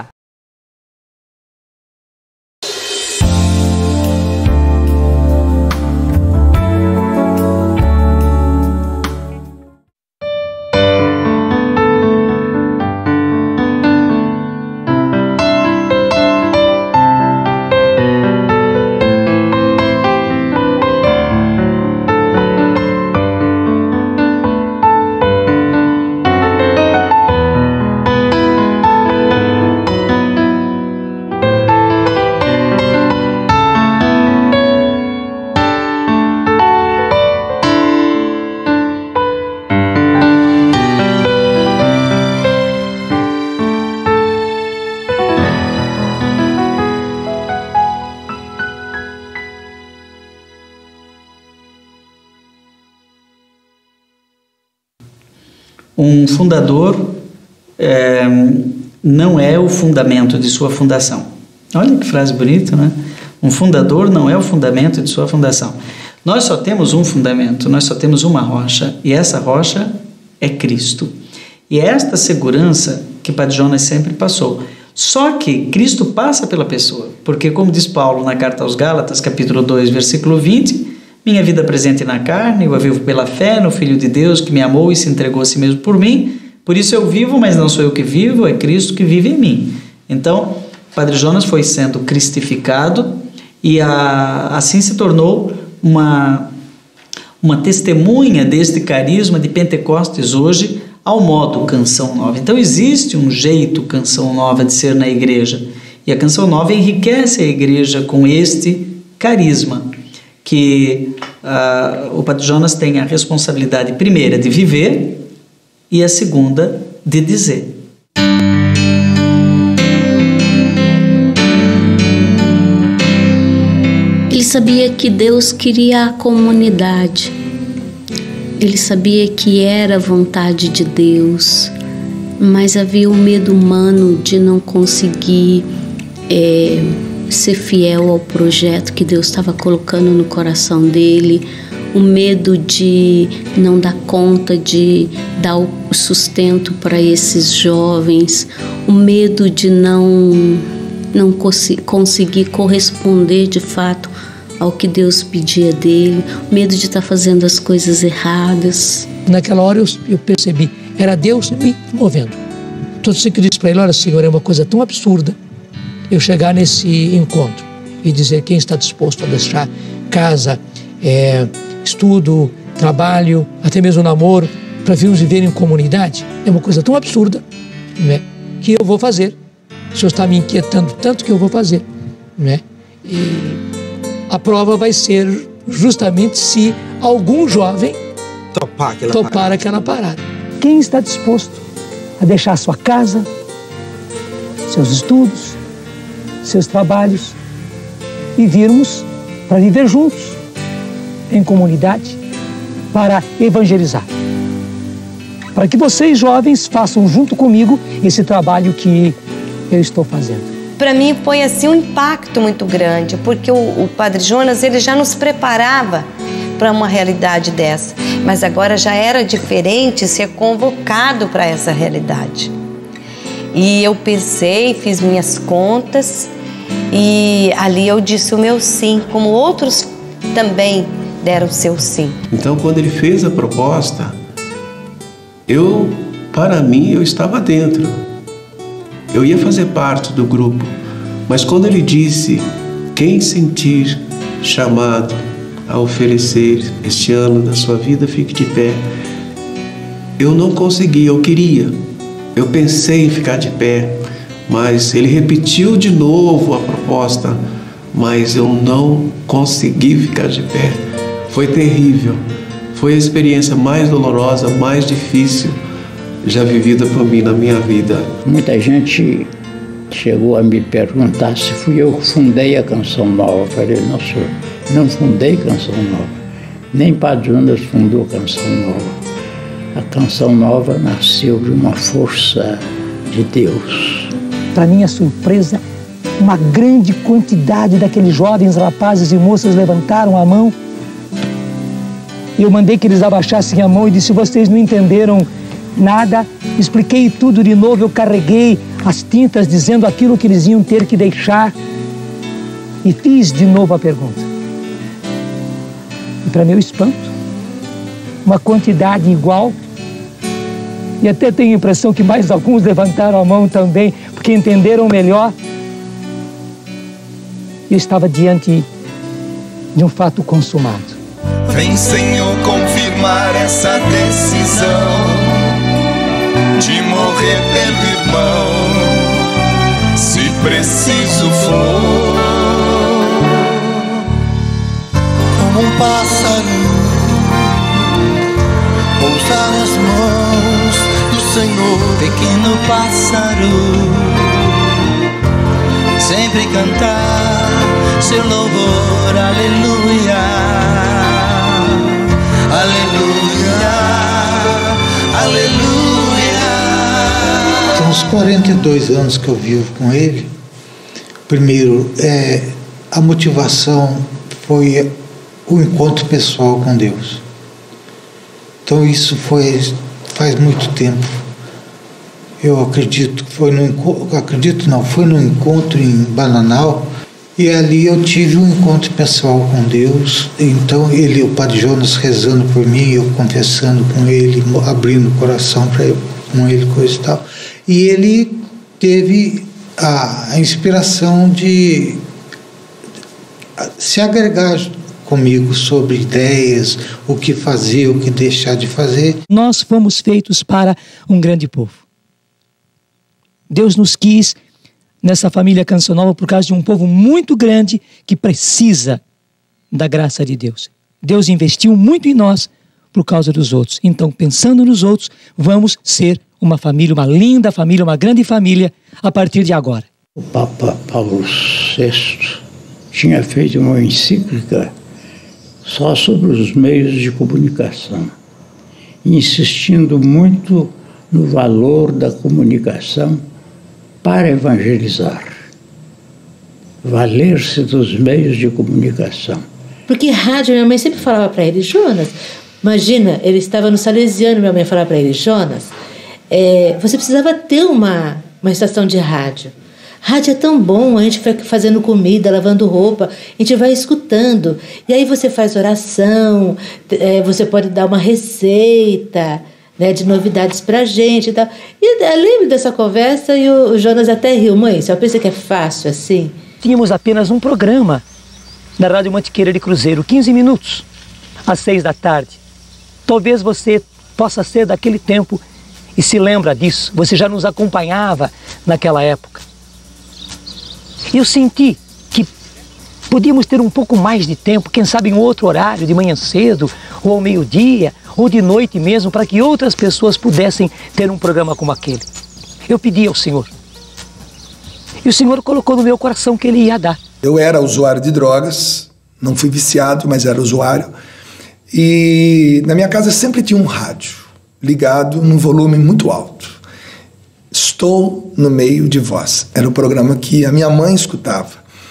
Um fundador não é o fundamento de sua fundação. Olha que frase bonita, né? Um fundador não é o fundamento de sua fundação. Nós só temos um fundamento, nós só temos uma rocha, e essa rocha é Cristo. E é esta segurança que Padre Jonas sempre passou. Só que Cristo passa pela pessoa, porque como diz Paulo na carta aos Gálatas, capítulo 2, versículo 20, minha vida presente na carne, eu a vivo pela fé no Filho de Deus que me amou e se entregou a si mesmo por mim. Por isso eu vivo, mas não sou eu que vivo, é Cristo que vive em mim. Então, Padre Jonas foi sendo cristificado e assim se tornou uma testemunha deste carisma de Pentecostes hoje ao modo Canção Nova. Então existe um jeito Canção Nova de ser na igreja, e a Canção Nova enriquece a igreja com este carisma, que o Padre Jonas tem a responsabilidade primeira de viver e a segunda de dizer. Ele sabia que Deus queria a comunidade. Ele sabia que era a vontade de Deus, mas havia o medo humano de não conseguir ser fiel ao projeto que Deus estava colocando no coração dele, o medo de não dar conta de dar o sustento para esses jovens, o medo de não conseguir corresponder de fato ao que Deus pedia dele, o medo de estar fazendo as coisas erradas. Naquela hora eu percebi, era Deus me movendo. Então eu disse para ele, olha Senhor, é uma coisa tão absurda eu chegar nesse encontro e dizer quem está disposto a deixar casa, estudo, trabalho, até mesmo namoro, para virmos viver em comunidade. É uma coisa tão absurda, né, que eu vou fazer. O Senhor está me inquietando tanto que eu vou fazer, né? E a prova vai ser justamente se algum jovem topar aquela parada. Quem está disposto a deixar sua casa, seus estudos, seus trabalhos e virmos para viver juntos em comunidade para evangelizar, para que vocês jovens façam junto comigo esse trabalho que eu estou fazendo. Para mim foi assim um impacto muito grande, porque o Padre Jonas ele já nos preparava para uma realidade dessa, mas agora já era diferente ser convocado para essa realidade. E eu pensei, fiz minhas contas e ali eu disse o meu sim, como outros também deram o seu sim. Então, quando ele fez a proposta, para mim, eu estava dentro. Eu ia fazer parte do grupo, mas quando ele disse, quem sentir chamado a oferecer este ano da sua vida, fique de pé, eu não consegui, eu queria. Eu pensei em ficar de pé, mas ele repetiu de novo a proposta, mas eu não consegui ficar de pé. Foi terrível. Foi a experiência mais dolorosa, mais difícil já vivida por mim na minha vida. Muita gente chegou a me perguntar se fui eu que fundei a Canção Nova. Eu falei, não, senhor, não fundei Canção Nova. Nem Padre Jonas fundou Canção Nova. A Canção Nova nasceu de uma força de Deus. Para minha surpresa, uma grande quantidade daqueles jovens rapazes e moças levantaram a mão. Eu mandei que eles abaixassem a mão e disse, vocês não entenderam nada, expliquei tudo de novo, eu carreguei as tintas dizendo aquilo que eles iam ter que deixar e fiz de novo a pergunta. E para meu espanto, uma quantidade igual, e até tenho a impressão que mais alguns levantaram a mão também, porque entenderam melhor. Eu estava diante de um fato consumado. Vem, Senhor, confirmar essa decisão de morrer pelo irmão, se preciso for. Como um pássaro, pousar nas mãos do Senhor. Pequeno pássaro, sempre cantar seu louvor, aleluia, aleluia, aleluia. Tem uns 42 anos que eu vivo com ele. Primeiro, a motivação foi o encontro pessoal com Deus. Então isso faz muito tempo. Eu acredito que foi no encontro em Bananal, e ali eu tive um encontro pessoal com Deus. Então o Padre Jonas rezando por mim, eu confessando com ele, abrindo o coração com ele, coisa e tal. E ele teve a inspiração de se agregar comigo sobre ideias, o que fazer, o que deixar de fazer. Nós fomos feitos para um grande povo. Deus nos quis nessa família Canção Nova por causa de um povo muito grande que precisa da graça de Deus. Deus investiu muito em nós por causa dos outros. Então, pensando nos outros, vamos ser uma família, uma linda família, uma grande família a partir de agora. O Papa Paulo VI tinha feito uma encíclica só sobre os meios de comunicação, insistindo muito no valor da comunicação para evangelizar, valer-se dos meios de comunicação. Porque rádio, minha mãe sempre falava para ele, Jonas, imagina, ele estava no Salesiano, minha mãe falava para ele, Jonas, você precisava ter uma estação de rádio. Rádio é tão bom, a gente vai fazendo comida, lavando roupa, a gente vai escutando. E aí você faz oração, você pode dar uma receita, né, de novidades pra gente e tal. E eu lembro dessa conversa e o Jonas até riu. Mãe, você pensa que é fácil assim? Tínhamos apenas um programa na Rádio Mantiqueira de Cruzeiro, 15 minutos, às 6 da tarde. Talvez você possa ser daquele tempo e se lembra disso. Você já nos acompanhava naquela época. E eu senti que podíamos ter um pouco mais de tempo, quem sabe em outro horário, de manhã cedo, ou ao meio-dia, ou de noite mesmo, para que outras pessoas pudessem ter um programa como aquele. Eu pedi ao Senhor. E o Senhor colocou no meu coração que Ele ia dar. Eu era usuário de drogas, não fui viciado, mas era usuário. E na minha casa sempre tinha um rádio ligado num volume muito alto. Estou no meio de vós. Era o programa que a minha mãe escutava.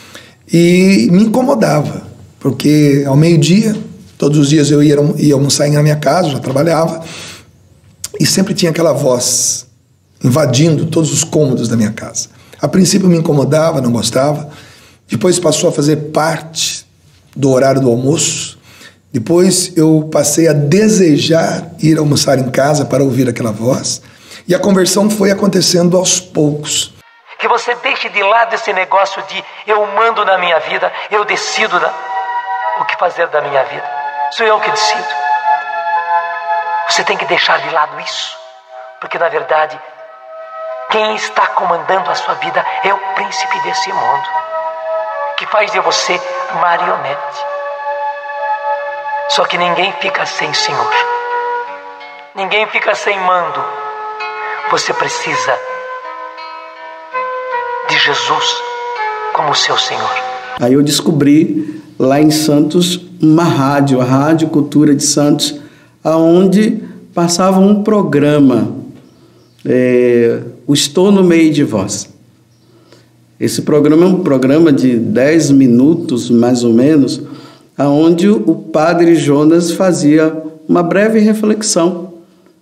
E me incomodava, porque ao meio-dia, todos os dias eu ia almoçar na minha casa, já trabalhava, e sempre tinha aquela voz invadindo todos os cômodos da minha casa. A princípio me incomodava, não gostava. Depois passou a fazer parte do horário do almoço. Depois eu passei a desejar ir almoçar em casa para ouvir aquela voz. E a conversão foi acontecendo aos poucos. Que você deixe de lado esse negócio de eu mando na minha vida, eu decido o que fazer da minha vida. Sou eu que decido. Você tem que deixar de lado isso. Porque, na verdade, quem está comandando a sua vida é o príncipe desse mundo, que faz de você marionete. Só que ninguém fica sem Senhor. Ninguém fica sem mando. Você precisa de Jesus como seu Senhor. Aí eu descobri lá em Santos uma rádio, a Rádio Cultura de Santos, aonde passava um programa, o Estou no Meio de Vós. Esse programa é um programa de 10 minutos, mais ou menos, aonde o Padre Jonas fazia uma breve reflexão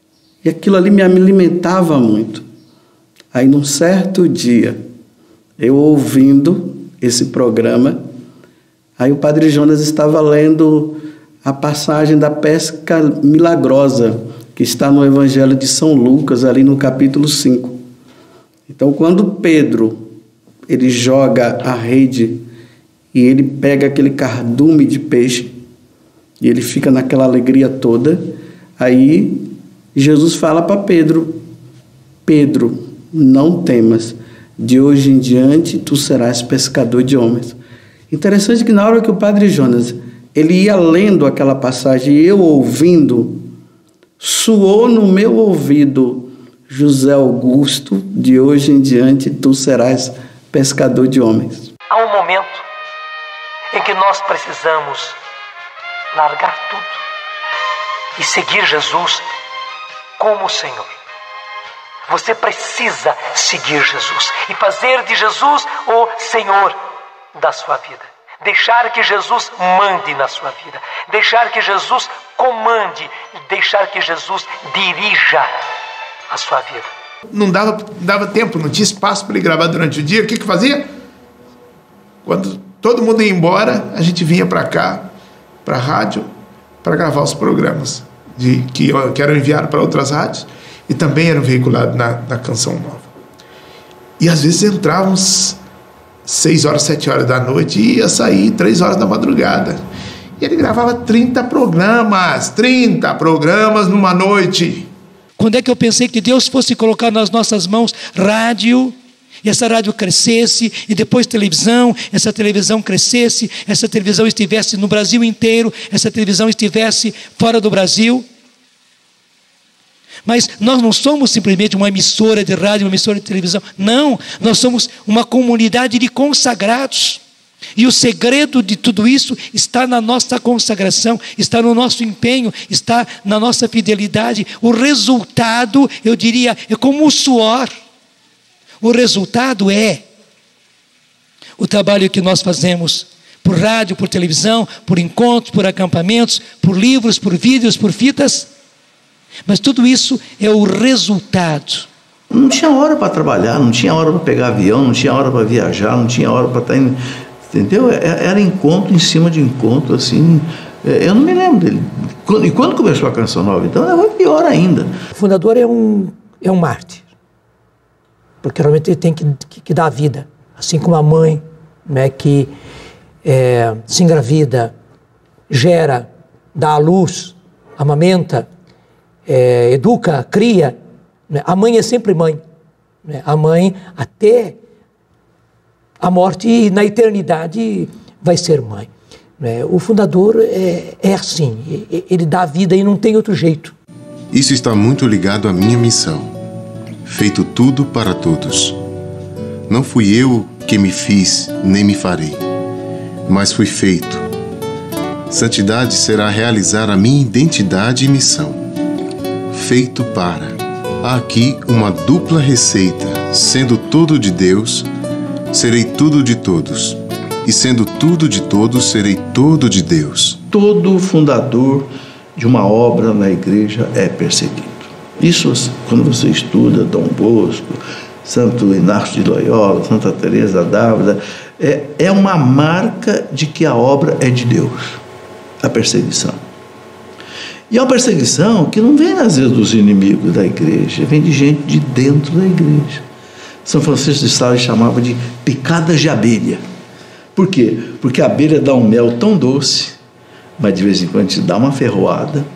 E aquilo ali me alimentava muito. Aí, num certo dia, eu ouvindo esse programa, aí o Padre Jonas estava lendo a passagem da pesca milagrosa, que está no Evangelho de São Lucas, ali no capítulo 5. Então, quando Pedro, ele joga a rede e ele pega aquele cardume de peixe, e ele fica naquela alegria toda, aí Jesus fala para Pedro: Pedro, não temas, de hoje em diante tu serás pescador de homens. Interessante que na hora que o Padre Jonas, ele ia lendo aquela passagem e eu ouvindo, soou no meu ouvido: José Augusto, de hoje em diante tu serás pescador de homens. Há um momento em que nós precisamos largar tudo e seguir Jesus como o Senhor. Você precisa seguir Jesus e fazer de Jesus o Senhor da sua vida. Deixar que Jesus mande na sua vida. Deixar que Jesus comande. Deixar que Jesus dirija a sua vida. Não dava tempo, não tinha espaço para ele gravar durante o dia. O que fazia? Quando todo mundo ia embora, a gente vinha para cá, para a rádio, para gravar os programas que eram enviados para outras rádios e também eram veiculados na Canção Nova. E às vezes entrávamos 6 horas, 7 horas da noite e ia sair 3 horas da madrugada. E ele gravava 30 programas numa noite. Quando é que eu pensei que Deus fosse colocar nas nossas mãos rádio, e essa rádio crescesse, e depois televisão, essa televisão crescesse, essa televisão estivesse no Brasil inteiro, essa televisão estivesse fora do Brasil? Mas nós não somos simplesmente uma emissora de rádio, uma emissora de televisão. Não, nós somos uma comunidade de consagrados. E o segredo de tudo isso está na nossa consagração, está no nosso empenho, está na nossa fidelidade. O resultado, eu diria, é como o suor. O resultado é o trabalho que nós fazemos por rádio, por televisão, por encontros, por acampamentos, por livros, por vídeos, por fitas. Mas tudo isso é o resultado. Não tinha hora para trabalhar, não tinha hora para pegar avião, não tinha hora para viajar, não tinha hora para estar indo, entendeu? Era encontro em cima de encontro, assim. Eu não me lembro dele. E quando começou a Canção Nova, então era pior ainda. O fundador é um mártir, porque realmente ele tem que dar vida, assim como a mãe, né, que se engravida, gera, dá à luz, amamenta, educa, cria. A mãe é sempre mãe. A mãe, até a morte e na eternidade, vai ser mãe. O fundador é assim, ele dá vida e não tem outro jeito. Isso está muito ligado à minha missão. Feito tudo para todos. Não fui eu que me fiz, nem me farei, mas fui feito. Santidade será realizar a minha identidade e missão. Feito para. Há aqui uma dupla receita. Sendo todo de Deus, serei tudo de todos. E sendo tudo de todos, serei todo de Deus. Todo fundador de uma obra na igreja é perseguido. Isso, quando você estuda Dom Bosco, Santo Inácio de Loyola, Santa Teresa d'Ávila, é uma marca de que a obra é de Deus, a perseguição. E é uma perseguição que não vem às vezes dos inimigos da igreja, vem de gente de dentro da igreja. São Francisco de Sales chamava de picadas de abelha. Por quê? Porque a abelha dá um mel tão doce, mas de vez em quando te dá uma ferroada.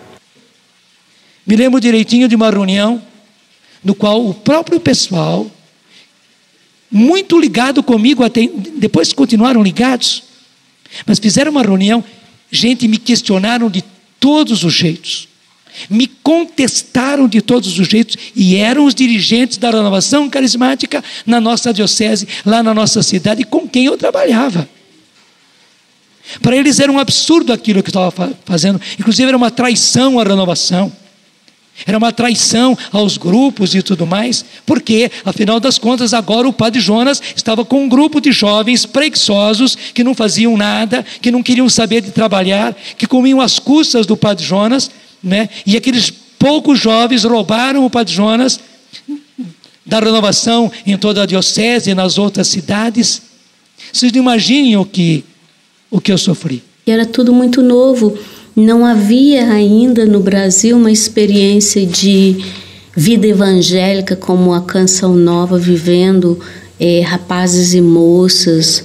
Me lembro direitinho de uma reunião no qual o próprio pessoal, muito ligado comigo, até depois continuaram ligados, mas fizeram uma reunião, gente, me questionaram de todos os jeitos, me contestaram de todos os jeitos, e eram os dirigentes da renovação carismática na nossa diocese, lá na nossa cidade, com quem eu trabalhava. Para eles era um absurdo aquilo que eu estava fazendo, inclusive era uma traição à renovação, era uma traição aos grupos e tudo mais, porque, afinal das contas, agora o Padre Jonas estava com um grupo de jovens preguiçosos, que não faziam nada, que não queriam saber de trabalhar, que comiam às custas do Padre Jonas, né? E aqueles poucos jovens roubaram o Padre Jonas da renovação em toda a diocese e nas outras cidades. Vocês não imaginem o que eu sofri. Era tudo muito novo. Não havia ainda no Brasil uma experiência de vida evangélica como a Canção Nova, vivendo rapazes e moças,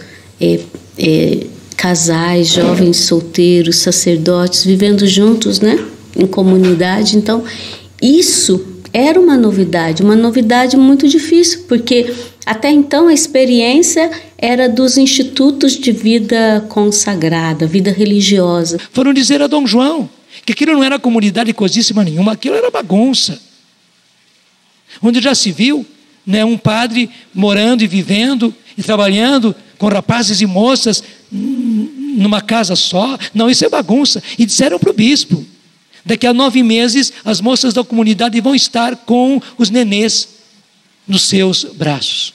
casais, jovens solteiros, sacerdotes, vivendo juntos, né, em comunidade. Então, isso era uma novidade muito difícil, porque até então a experiência era dos institutos de vida consagrada, vida religiosa. Foram dizer a Dom João que aquilo não era comunidade coisíssima nenhuma, aquilo era bagunça. Onde já se viu, né, um padre morando e vivendo e trabalhando com rapazes e moças numa casa só. Não, isso é bagunça. E disseram para o bispo: daqui a 9 meses as moças da comunidade vão estar com os nenês nos seus braços.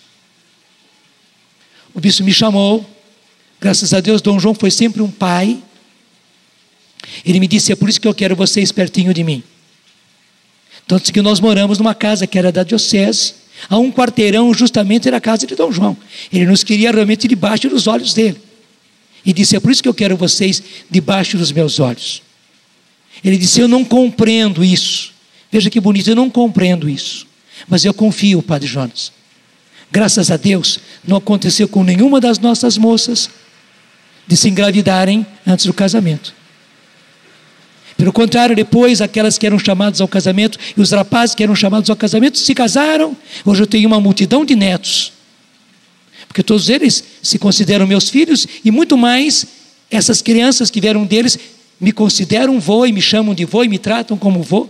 O bispo me chamou. Graças a Deus, Dom João foi sempre um pai. Ele me disse: é por isso que eu quero vocês pertinho de mim. Tanto que nós moramos numa casa que era da diocese, a um quarteirão justamente era a casa de Dom João. Ele nos queria realmente debaixo dos olhos dele. E disse: é por isso que eu quero vocês debaixo dos meus olhos. Ele disse: eu não compreendo isso. Veja que bonito, eu não compreendo isso. Mas eu confio, Padre Jonas. Graças a Deus, não aconteceu com nenhuma das nossas moças de se engravidarem antes do casamento. Pelo contrário, depois aquelas que eram chamadas ao casamento e os rapazes que eram chamados ao casamento se casaram. Hoje eu tenho uma multidão de netos, porque todos eles se consideram meus filhos, e muito mais essas crianças que vieram deles me consideram vô e me chamam de vô e me tratam como vô.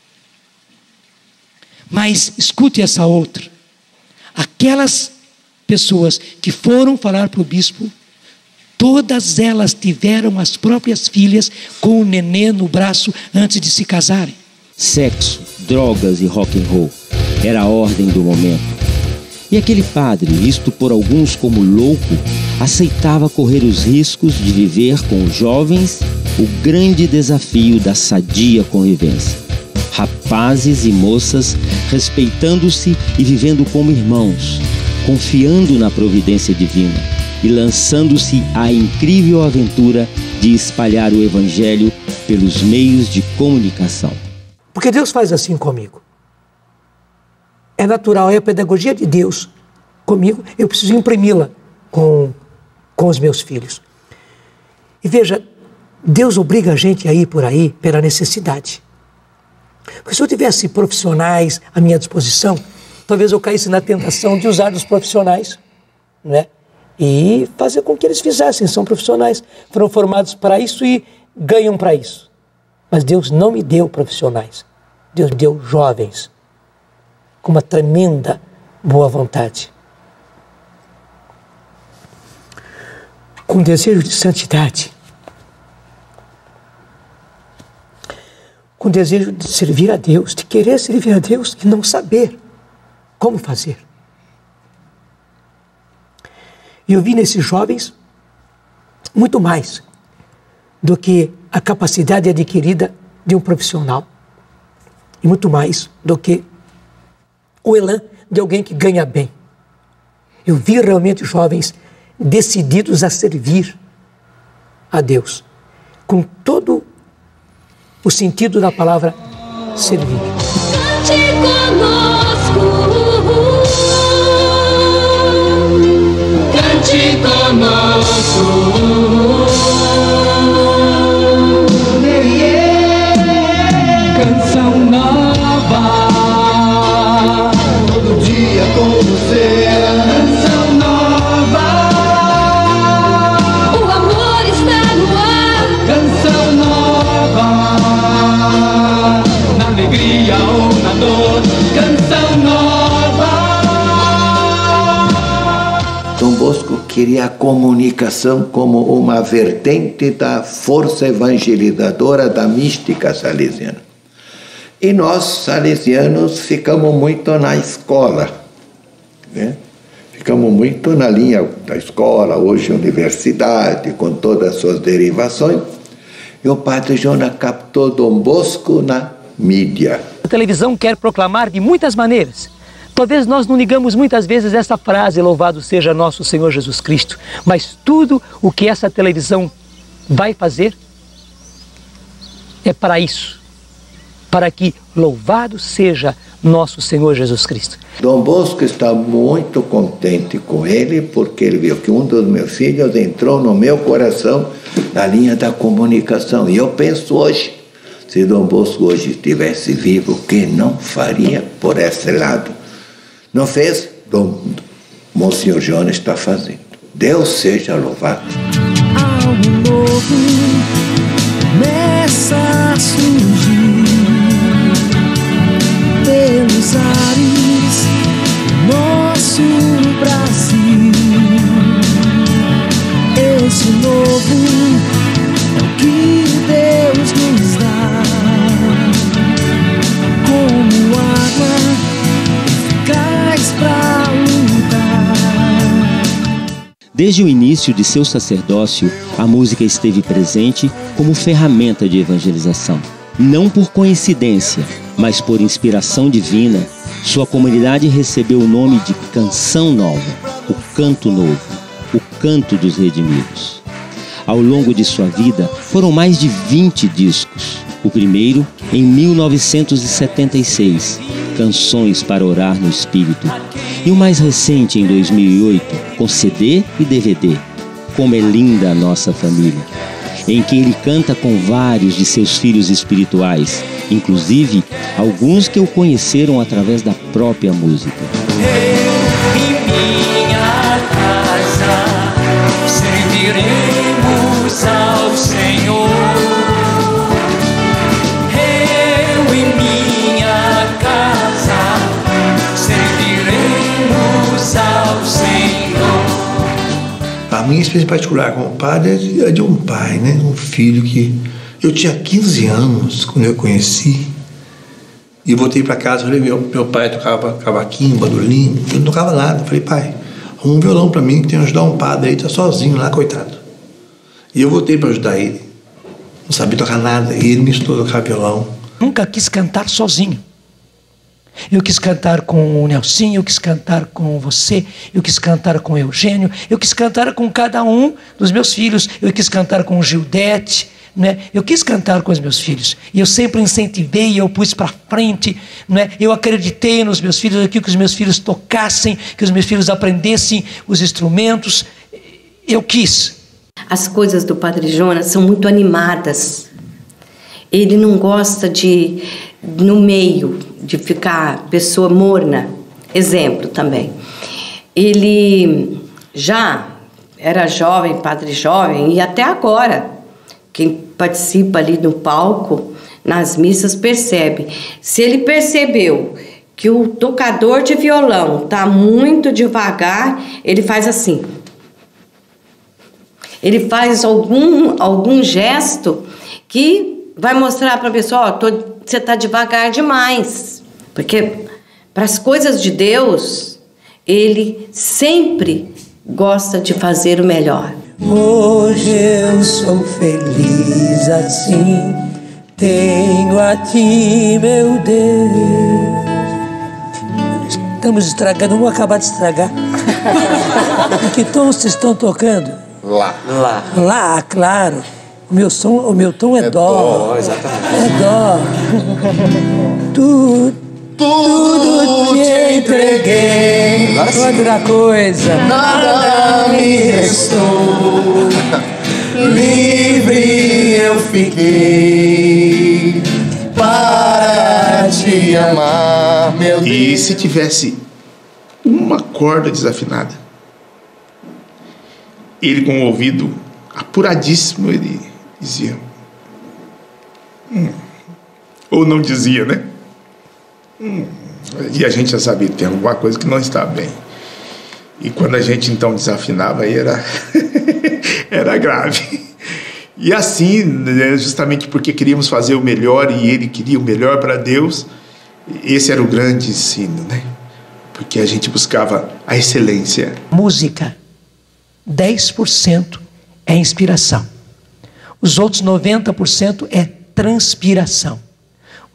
Mas escute essa outra: aquelas pessoas que foram falar para o bispo, todas elas tiveram as próprias filhas com o nenê no braço antes de se casarem. Sexo, drogas e rock and roll era a ordem do momento. E aquele padre, visto por alguns como louco, aceitava correr os riscos de viver com os jovens o grande desafio da sadia convivência. Rapazes e moças respeitando-se e vivendo como irmãos, confiando na providência divina e lançando-se à incrível aventura de espalhar o Evangelho pelos meios de comunicação. Porque Deus faz assim comigo. É natural, é a pedagogia de Deus comigo. Eu preciso imprimi-la com os meus filhos. E veja, Deus obriga a gente a ir por aí pela necessidade. Porque se eu tivesse profissionais à minha disposição, talvez eu caísse na tentação de usar os profissionais, né? E fazer com que eles fizessem. São profissionais, foram formados para isso e ganham para isso. Mas Deus não me deu profissionais. Deus me deu jovens com uma tremenda boa vontade, com desejo de santidade, com desejo de servir a Deus, de querer servir a Deus e não saber como fazer. E eu vi nesses jovens muito mais do que a capacidade adquirida de um profissional, e muito mais do que o elan de alguém que ganha bem. Eu vi realmente jovens decididos a servir a Deus, com todo o sentido da palavra servir. Cante conosco, cante conosco. Canção nova, todo dia com você. Canção nova, O amor está no ar. canção nova, na alegria ou na dor. Canção nova. Dom Bosco queria a comunicação como uma vertente da força evangelizadora da mística salesiana. E nós, salesianos, ficamos muito na escola, né? Ficamos muito na linha da escola, hoje universidade, com todas as suas derivações. E o Padre Jonas captou Dom Bosco na mídia. A televisão quer proclamar de muitas maneiras. Talvez nós não digamos muitas vezes essa frase, louvado seja nosso Senhor Jesus Cristo, mas tudo o que essa televisão vai fazer é para isso, para que louvado seja nosso Senhor Jesus Cristo. Dom Bosco está muito contente com ele, porque ele viu que um dos meus filhos entrou no meu coração na linha da comunicação. E eu penso hoje, se Dom Bosco hoje estivesse vivo, o que não faria por esse lado? Não fez? Monsenhor Jonas está fazendo. Deus seja louvado. Algo novo começa a surgir pelos ares nosso Brasil. Esse novo é o que Deus nos dá, como água eficaz pra lutar. Desde o início de seu sacerdócio, a música esteve presente como ferramenta de evangelização. Não por coincidência, mas por inspiração divina, sua comunidade recebeu o nome de Canção Nova, o Canto Novo, o Canto dos Redimidos. Ao longo de sua vida, foram mais de 20 discos. O primeiro, em 1976, Canções para Orar no Espírito. E o mais recente, em 2008, com CD e DVD, Como é Linda a Nossa Família, em que ele canta com vários de seus filhos espirituais, inclusive alguns que o conheceram através da própria música. Eu e minha casa serviremos ao Senhor. Eu e minha casa serviremos ao Senhor. A minha experiência particular com o padre é de um pai, né? Um filho que... Eu tinha 15 anos quando eu conheci. E eu voltei para casa, falei, meu pai tocava cavaquinho, bandolim, eu não tocava nada. Eu falei, pai, arruma um violão para mim, que tem que ajudar um padre aí, tá sozinho lá, coitado. E eu voltei para ajudar ele. Não sabia tocar nada, e ele me ensinou a tocar violão. Nunca quis cantar sozinho. Eu quis cantar com o Nelson, eu quis cantar com você, eu quis cantar com o Eugênio, eu quis cantar com cada um dos meus filhos, eu quis cantar com o Gildete, né? Eu quis cantar com os meus filhos. E eu sempre incentivei, eu pus para frente, né? Eu acreditei nos meus filhos, aqui que os meus filhos tocassem, que os meus filhos aprendessem os instrumentos. Eu quis. As coisas do Padre Jonas são muito animadas. Ele não gosta de, no meio, de ficar pessoa morna. Exemplo também. Ele já era jovem, padre jovem, e até agora, quem participa ali no palco, nas missas, percebe. Se ele percebeu que o tocador de violão está muito devagar, ele faz assim. Ele faz algum gesto que vai mostrar para a pessoa, você está devagar demais. Porque para as coisas de Deus, ele sempre gosta de fazer o melhor. Hoje eu sou feliz assim, tenho a ti, meu Deus. Estamos estragando, vamos acabar de estragar. Em que tom vocês estão tocando? Lá. Lá, claro. O meu tom é dó. Exatamente. É dó. Tudo te entreguei, outra coisa. Nada me restou, livre eu fiquei para te amar, meu Deus. E se tivesse uma corda desafinada, ele com o ouvido apuradíssimo, ele dizia, ou não dizia, né? E a gente já sabia que tem alguma coisa que não está bem. E quando a gente então desafinava, aí era grave. E assim, justamente porque queríamos fazer o melhor e ele queria o melhor para Deus, esse era o grande ensino, né? Porque a gente buscava a excelência. Música, 10% é inspiração. Os outros 90% é transpiração.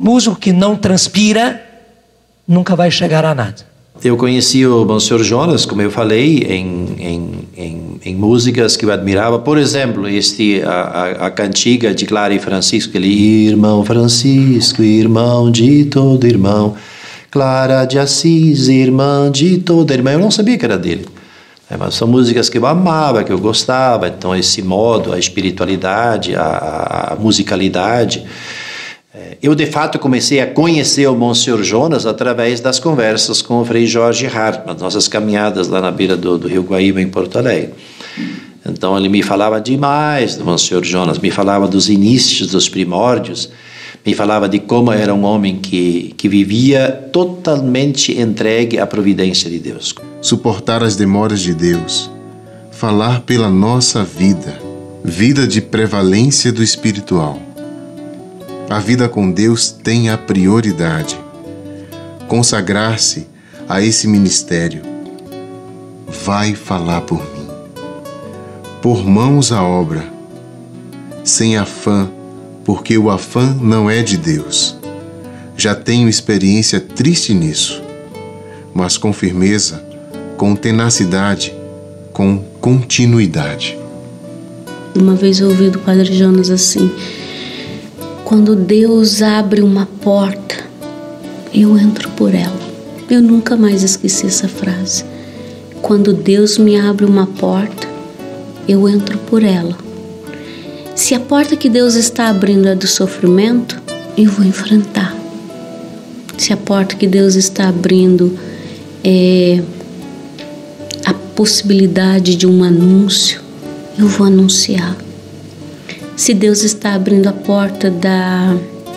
Músico que não transpira nunca vai chegar a nada. Eu conheci o Monsenhor Jonas, como eu falei, em músicas que eu admirava. Por exemplo, a cantiga de Clara e Francisco, aquele irmão Francisco, irmão de todo irmão, Clara de Assis, irmã de todo irmão. Eu não sabia que era dele. Mas são músicas que eu amava, que eu gostava. Então, esse modo, a espiritualidade, a musicalidade. Eu, de fato, comecei a conhecer o Monsenhor Jonas através das conversas com o Frei Jorge Hart, nas nossas caminhadas lá na beira do Rio Guaíba, em Porto Alegre. Então, ele me falava demais do Monsenhor Jonas, me falava dos inícios, dos primórdios, me falava de como era um homem que vivia totalmente entregue à providência de Deus. Suportar as demoras de Deus, falar pela nossa vida, vida de prevalência do espiritual. A vida com Deus tem a prioridade. Consagrar-se a esse ministério. Vai falar por mim. Por mãos à obra. Sem afã, porque o afã não é de Deus. Já tenho experiência triste nisso, mas com firmeza, com tenacidade, com continuidade. Uma vez eu ouvi do Padre Jonas assim: quando Deus abre uma porta, eu entro por ela. Eu nunca mais esqueci essa frase. Quando Deus me abre uma porta, eu entro por ela. Se a porta que Deus está abrindo é do sofrimento, eu vou enfrentar. Se a porta que Deus está abrindo é a possibilidade de um anúncio, eu vou anunciar. Se Deus está abrindo a porta da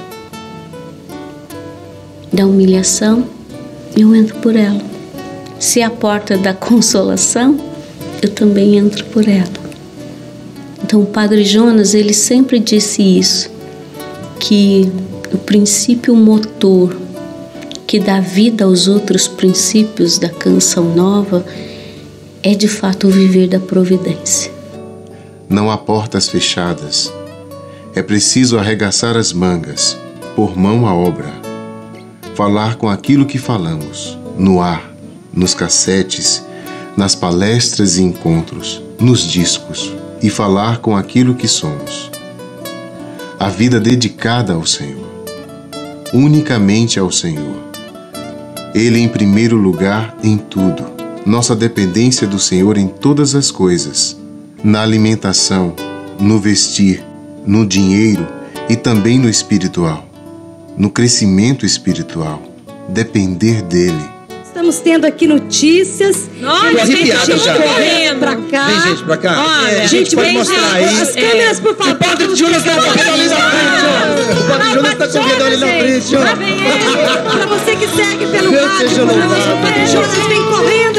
humilhação, eu entro por ela. Se é a porta da consolação, eu também entro por ela. Então o Padre Jonas, ele sempre disse isso, que o princípio motor que dá vida aos outros princípios da canção nova é de fato o viver da providência. Não há portas fechadas. É preciso arregaçar as mangas, pôr mão à obra, falar com aquilo que falamos, no ar, nos cassetes, nas palestras e encontros, nos discos, e falar com aquilo que somos. A vida dedicada ao Senhor, unicamente ao Senhor. Ele em primeiro lugar em tudo, nossa dependência do Senhor em todas as coisas, na alimentação, no vestir, no dinheiro e também no espiritual, no crescimento espiritual, depender dele. Estamos tendo aqui notícias. Nossa, gente correndo pra cá. Vem gente pra cá. Olha, a gente pode mostrar aí. As câmeras, por favor. O Padre Jonas está correndo ali na frente, ó. O Padre Jonas está correndo ali na frente, ó. Lá vem ele. Pra você que segue pelo rádio conosco, o Padre Jonas vem correndo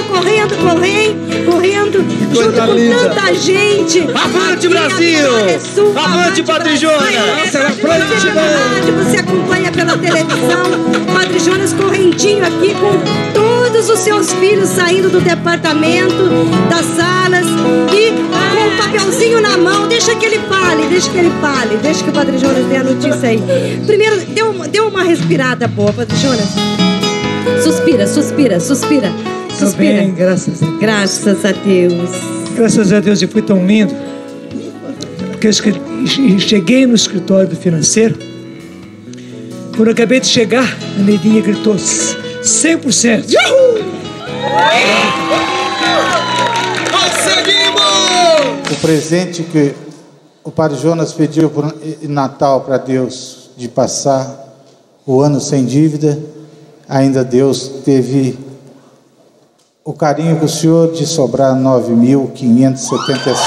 junto com tanta gente. Avante, Brasil! Avante, Padre Jonas! Você na rádio, você acompanha pela televisão. O Padre Jonas correndinho aqui com todos os seus filhos saindo do departamento, das salas e com o papelzinho na mão. Deixa que ele fale, deixa que o Padre Jonas dê a notícia aí. Primeiro, deu uma respirada boa, Padre Jonas. Suspira. Tô bem, graças a Deus. Graças a Deus. Graças a Deus, e foi tão lindo. Porque eu cheguei no escritório do financeiro. Quando eu acabei de chegar, a Neidinha gritou 100%. Conseguimos! O presente que o Padre Jonas pediu por Natal para Deus, de passar o ano sem dívida, ainda Deus teve o carinho com o senhor de sobrar R$ 9.576,51.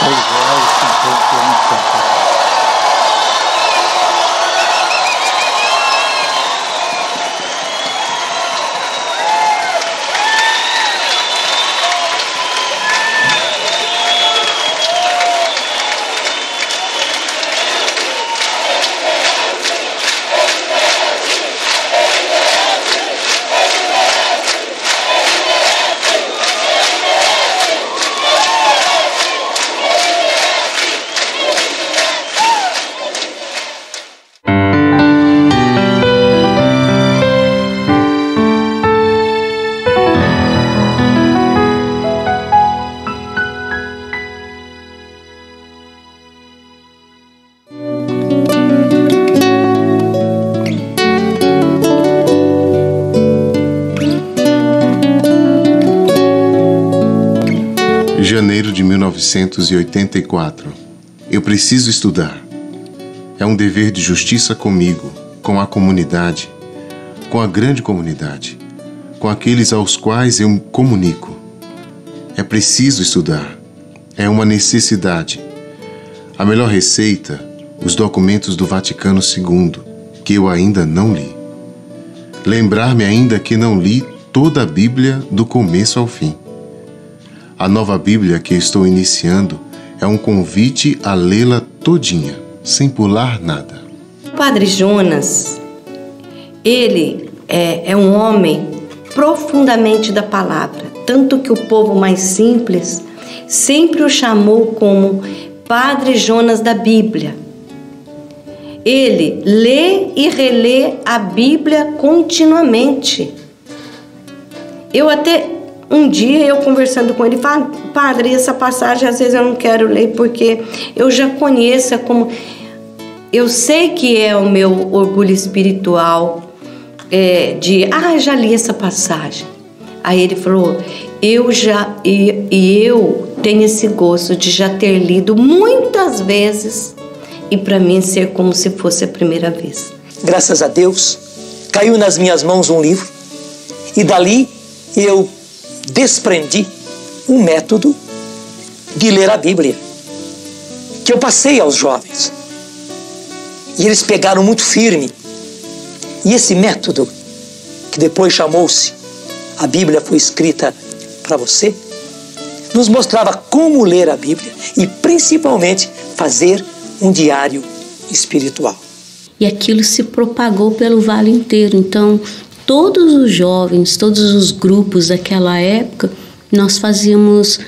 janeiro de 1984. Eu preciso estudar. É um dever de justiça comigo, com a comunidade, com a grande comunidade, com aqueles aos quais eu me comunico. É preciso estudar. É uma necessidade. A melhor receita, os documentos do Vaticano II, que eu ainda não li. Lembrar-me ainda que não li toda a Bíblia do começo ao fim. A nova Bíblia que estou iniciando é um convite a lê-la todinha, sem pular nada. O Padre Jonas, ele é um homem profundamente da palavra, tanto que o povo mais simples sempre o chamou como Padre Jonas da Bíblia. Ele lê e relê a Bíblia continuamente. Um dia eu conversando com ele, falo, padre, essa passagem às vezes eu não quero ler porque eu já conheço como... Eu sei que é o meu orgulho espiritual já li essa passagem. Aí ele falou, eu tenho esse gosto de já ter lido muitas vezes e para mim ser como se fosse a primeira vez. Graças a Deus, caiu nas minhas mãos um livro e dali eu desprendi um método de ler a Bíblia que eu passei aos jovens. E eles pegaram muito firme. E esse método, que depois chamou-se A Bíblia Foi Escrita para Você, nos mostrava como ler a Bíblia e principalmente fazer um diário espiritual. E aquilo se propagou pelo vale inteiro. Então, todos os jovens, todos os grupos daquela época, nós fazíamos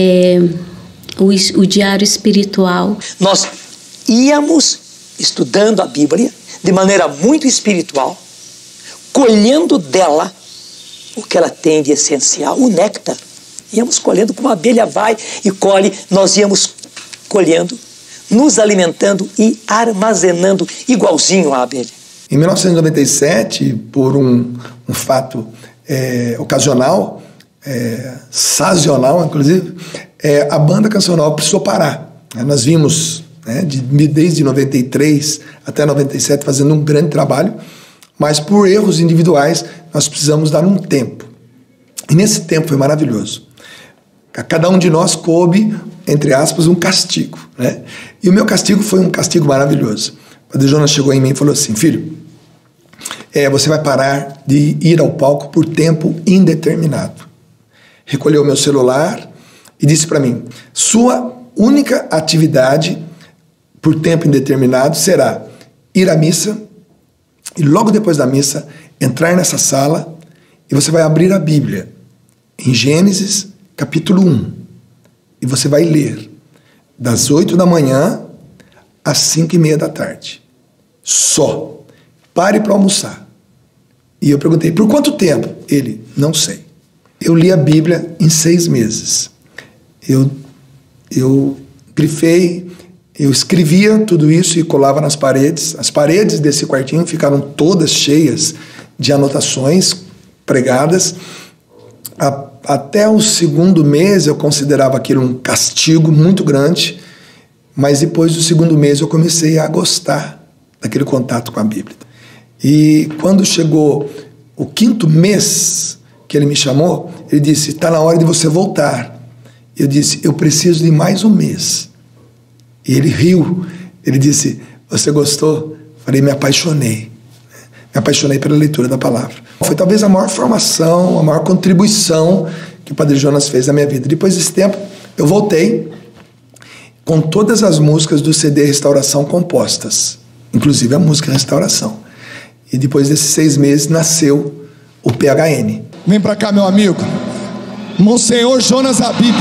o diário espiritual. Nós íamos estudando a Bíblia de maneira muito espiritual, colhendo dela o que ela tem de essencial, o néctar. Íamos colhendo como a abelha vai e colhe, nós íamos colhendo, nos alimentando e armazenando igualzinho à abelha. Em 1997, por um fato ocasional, sazonal, inclusive, a banda cancional precisou parar. Nós vimos, desde 93 até 97, fazendo um grande trabalho, mas por erros individuais, nós precisamos dar um tempo. E nesse tempo foi maravilhoso. A cada um de nós coube, entre aspas, um castigo. E o meu castigo foi um castigo maravilhoso. O Padre Jonas chegou em mim e falou assim, filho, você vai parar de ir ao palco por tempo indeterminado. Recolheu o meu celular e disse para mim, sua única atividade por tempo indeterminado será ir à missa e logo depois da missa entrar nessa sala e você vai abrir a Bíblia em Gênesis capítulo 1 e você vai ler das 8 da manhã às 5:30 da tarde. Só. Pare para almoçar. E eu perguntei, por quanto tempo? Ele, não sei. Eu li a Bíblia em 6 meses. Eu grifei, eu escrevia tudo isso e colava nas paredes. As paredes desse quartinho ficaram todas cheias de anotações pregadas. Até o 2º mês eu considerava aquilo um castigo muito grande, mas depois do 2º mês eu comecei a gostar daquele contato com a Bíblia. E quando chegou o 5º mês que ele me chamou, ele disse, está na hora de você voltar. Eu disse, eu preciso de mais um mês. E ele riu, ele disse, você gostou? Falei, me apaixonei. Me apaixonei pela leitura da palavra. Foi talvez a maior formação, a maior contribuição que o Padre Jonas fez na minha vida. Depois desse tempo, eu voltei com todas as músicas do CD Restauração compostas, inclusive a música Restauração. E depois desses 6 meses nasceu o PHN. Vem pra cá, meu amigo. Monsenhor Jonas Habib.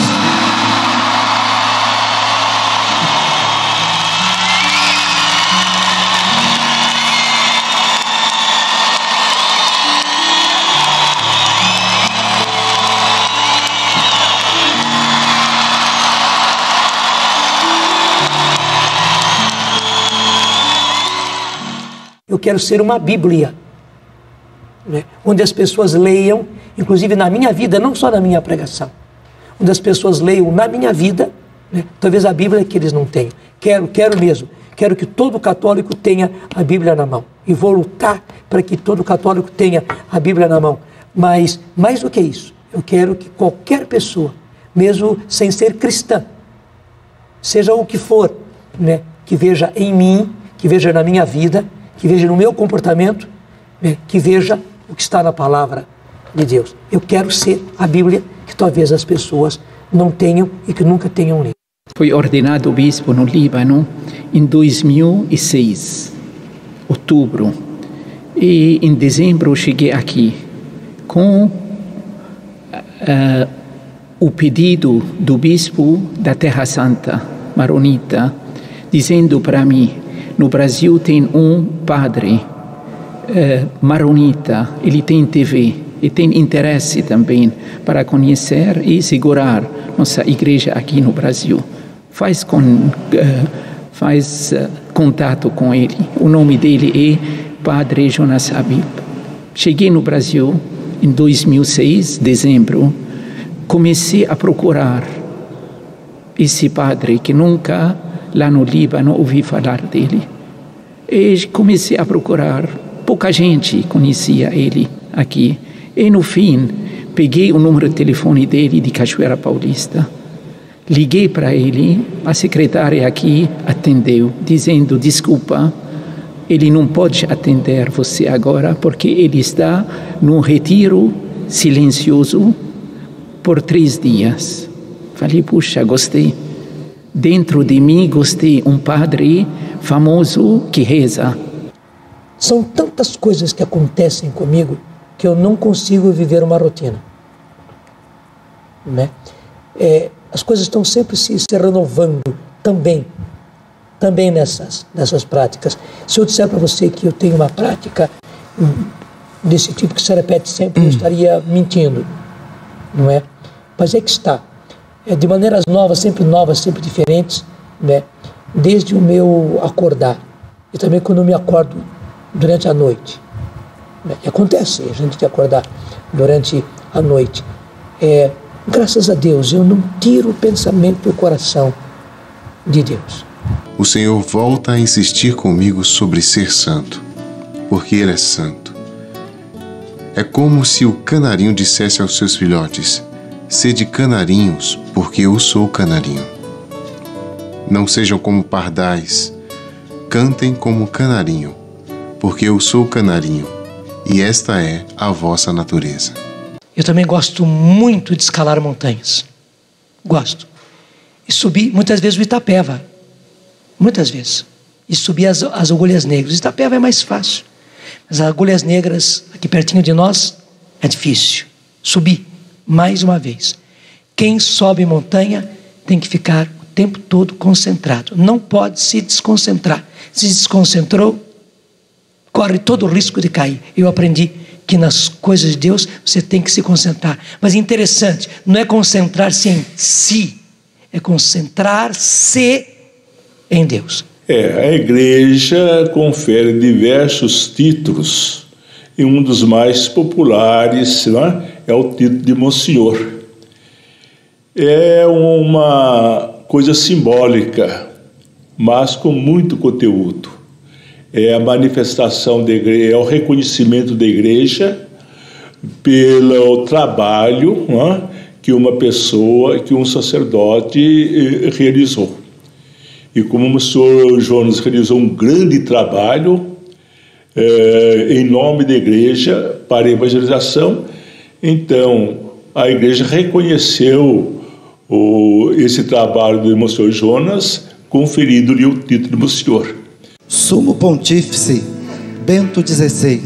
Eu quero ser uma Bíblia, onde as pessoas leiam, inclusive na minha vida, não só na minha pregação, onde as pessoas leiam na minha vida, né, talvez a Bíblia que eles não tenham. Quero mesmo. Quero que todo católico tenha a Bíblia na mão. E vou lutar para que todo católico tenha a Bíblia na mão. Mas, mais do que isso, eu quero que qualquer pessoa, mesmo sem ser cristã, seja o que for, né, que veja em mim, que veja na minha vida, que veja no meu comportamento, né, que veja o que está na palavra de Deus. Eu quero ser a Bíblia que talvez as pessoas não tenham e que nunca tenham lido. Fui ordenado bispo no Líbano em 2006, outubro. E em dezembro cheguei aqui com o pedido do bispo da Terra Santa, maronita, dizendo para mim, no Brasil tem um padre maronita, ele tem TV e tem interesse também para conhecer e segurar nossa igreja aqui no Brasil. Faz contato com ele. O nome dele é Padre Jonas Habib. Cheguei no Brasil em 2006, dezembro. Comecei a procurar esse padre que nunca lá no Líbano ouvi falar dele. E comecei a procurar. Pouca gente conhecia ele aqui. E no fim, peguei o número de telefone dele de Cachoeira Paulista. Liguei para ele, a secretária aqui atendeu, dizendo, desculpa, ele não pode atender você agora, porque ele está num retiro silencioso por 3 dias. Falei, puxa, gostei. Dentro de mim, gostei, um padre famoso que reza. São tantas coisas que acontecem comigo que eu não consigo viver uma rotina, né? As coisas estão sempre se renovando também nessas práticas. Se eu disser para você que eu tenho uma prática desse tipo que se repete sempre, eu estaria mentindo, não é? Mas é que está, de maneiras novas, sempre diferentes, né? Desde o meu acordar e também quando eu me acordo durante a noite. E acontece a gente acordar durante a noite. Graças a Deus, eu não tiro o pensamento do coração de Deus. O Senhor volta a insistir comigo sobre ser santo, porque Ele é santo. É como se o canarinho dissesse aos seus filhotes, sede canarinhos, porque eu sou canarinho. Não sejam como pardais, cantem como canarinho, porque eu sou canarinho, e esta é a vossa natureza. Eu também gosto muito de escalar montanhas. Gosto. E subi muitas vezes o Itapeva. Muitas vezes. E subi as Agulhas Negras. O Itapeva é mais fácil. Mas as Agulhas Negras, aqui pertinho de nós, é difícil. Subi mais uma vez. Quem sobe montanha tem que ficar o tempo todo concentrado. Não pode se desconcentrar. Se desconcentrou, corre todo o risco de cair. Eu aprendi que nas coisas de Deus você tem que se concentrar. Mas é interessante, não é concentrar-se em si, é concentrar-se em Deus. A igreja confere diversos títulos e um dos mais populares, né, é o título de Monsenhor. É uma coisa simbólica, mas com muito conteúdo. É a manifestação da igreja, é o reconhecimento da igreja pelo trabalho, né, que uma pessoa, que um sacerdote realizou. E como o senhor Jonas realizou um grande trabalho em nome da igreja para a evangelização, então a igreja reconheceu esse trabalho do Monsenhor Jonas, conferindo-lhe o título de Monsenhor. Sumo Pontífice Bento XVI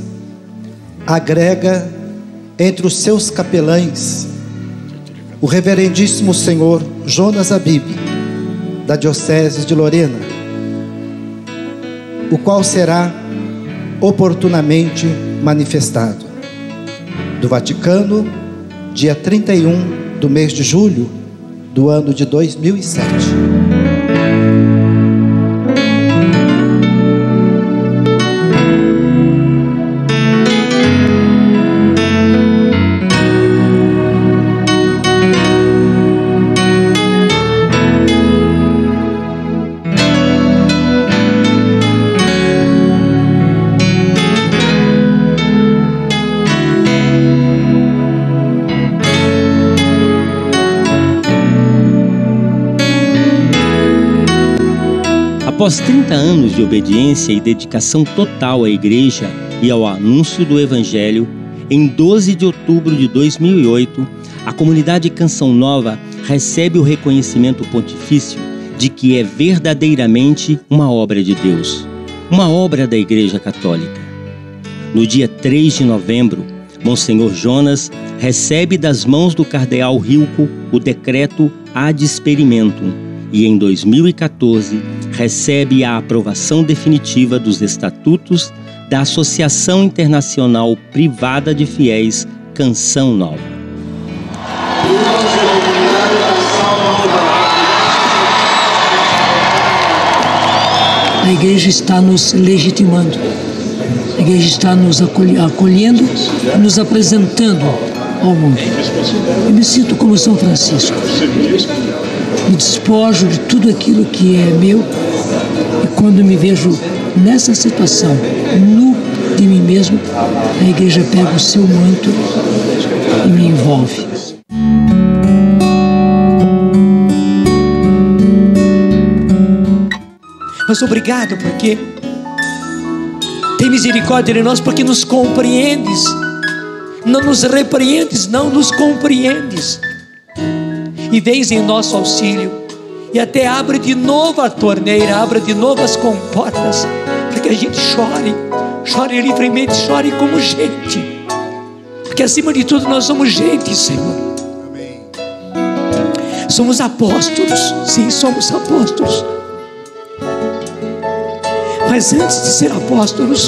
agrega entre os seus capelães o reverendíssimo senhor Jonas Habib, da Diocese de Lorena, o qual será oportunamente manifestado. Do Vaticano, dia 31 do mês de julho do ano de 2007. Após 30 anos de obediência e dedicação total à igreja e ao anúncio do Evangelho, em 12 de outubro de 2008, a comunidade Canção Nova recebe o reconhecimento pontifício de que é verdadeiramente uma obra de Deus, uma obra da Igreja Católica. No dia 3 de novembro, Monsenhor Jonas recebe das mãos do cardeal Rilco o decreto Ad Experimentum e, em 2014, recebe a aprovação definitiva dos estatutos da Associação Internacional Privada de Fiéis Canção Nova. A igreja está nos legitimando, a igreja está nos acolhendo, nos apresentando ao mundo. Eu me sinto como São Francisco, me despojo de tudo aquilo que é meu e quando me vejo nessa situação, nu de mim mesmo, a igreja pega o seu manto e me envolve. Mas obrigado porque tem misericórdia de nós, porque nos compreendes. Não nos repreendes, não nos compreendes. E vens em nosso auxílio. E até abre de novo a torneira, abre de novo as comportas, para que a gente chore livremente, chore como gente. Porque acima de tudo nós somos gente, Senhor. Somos apóstolos, sim, somos apóstolos. Mas antes de ser apóstolos,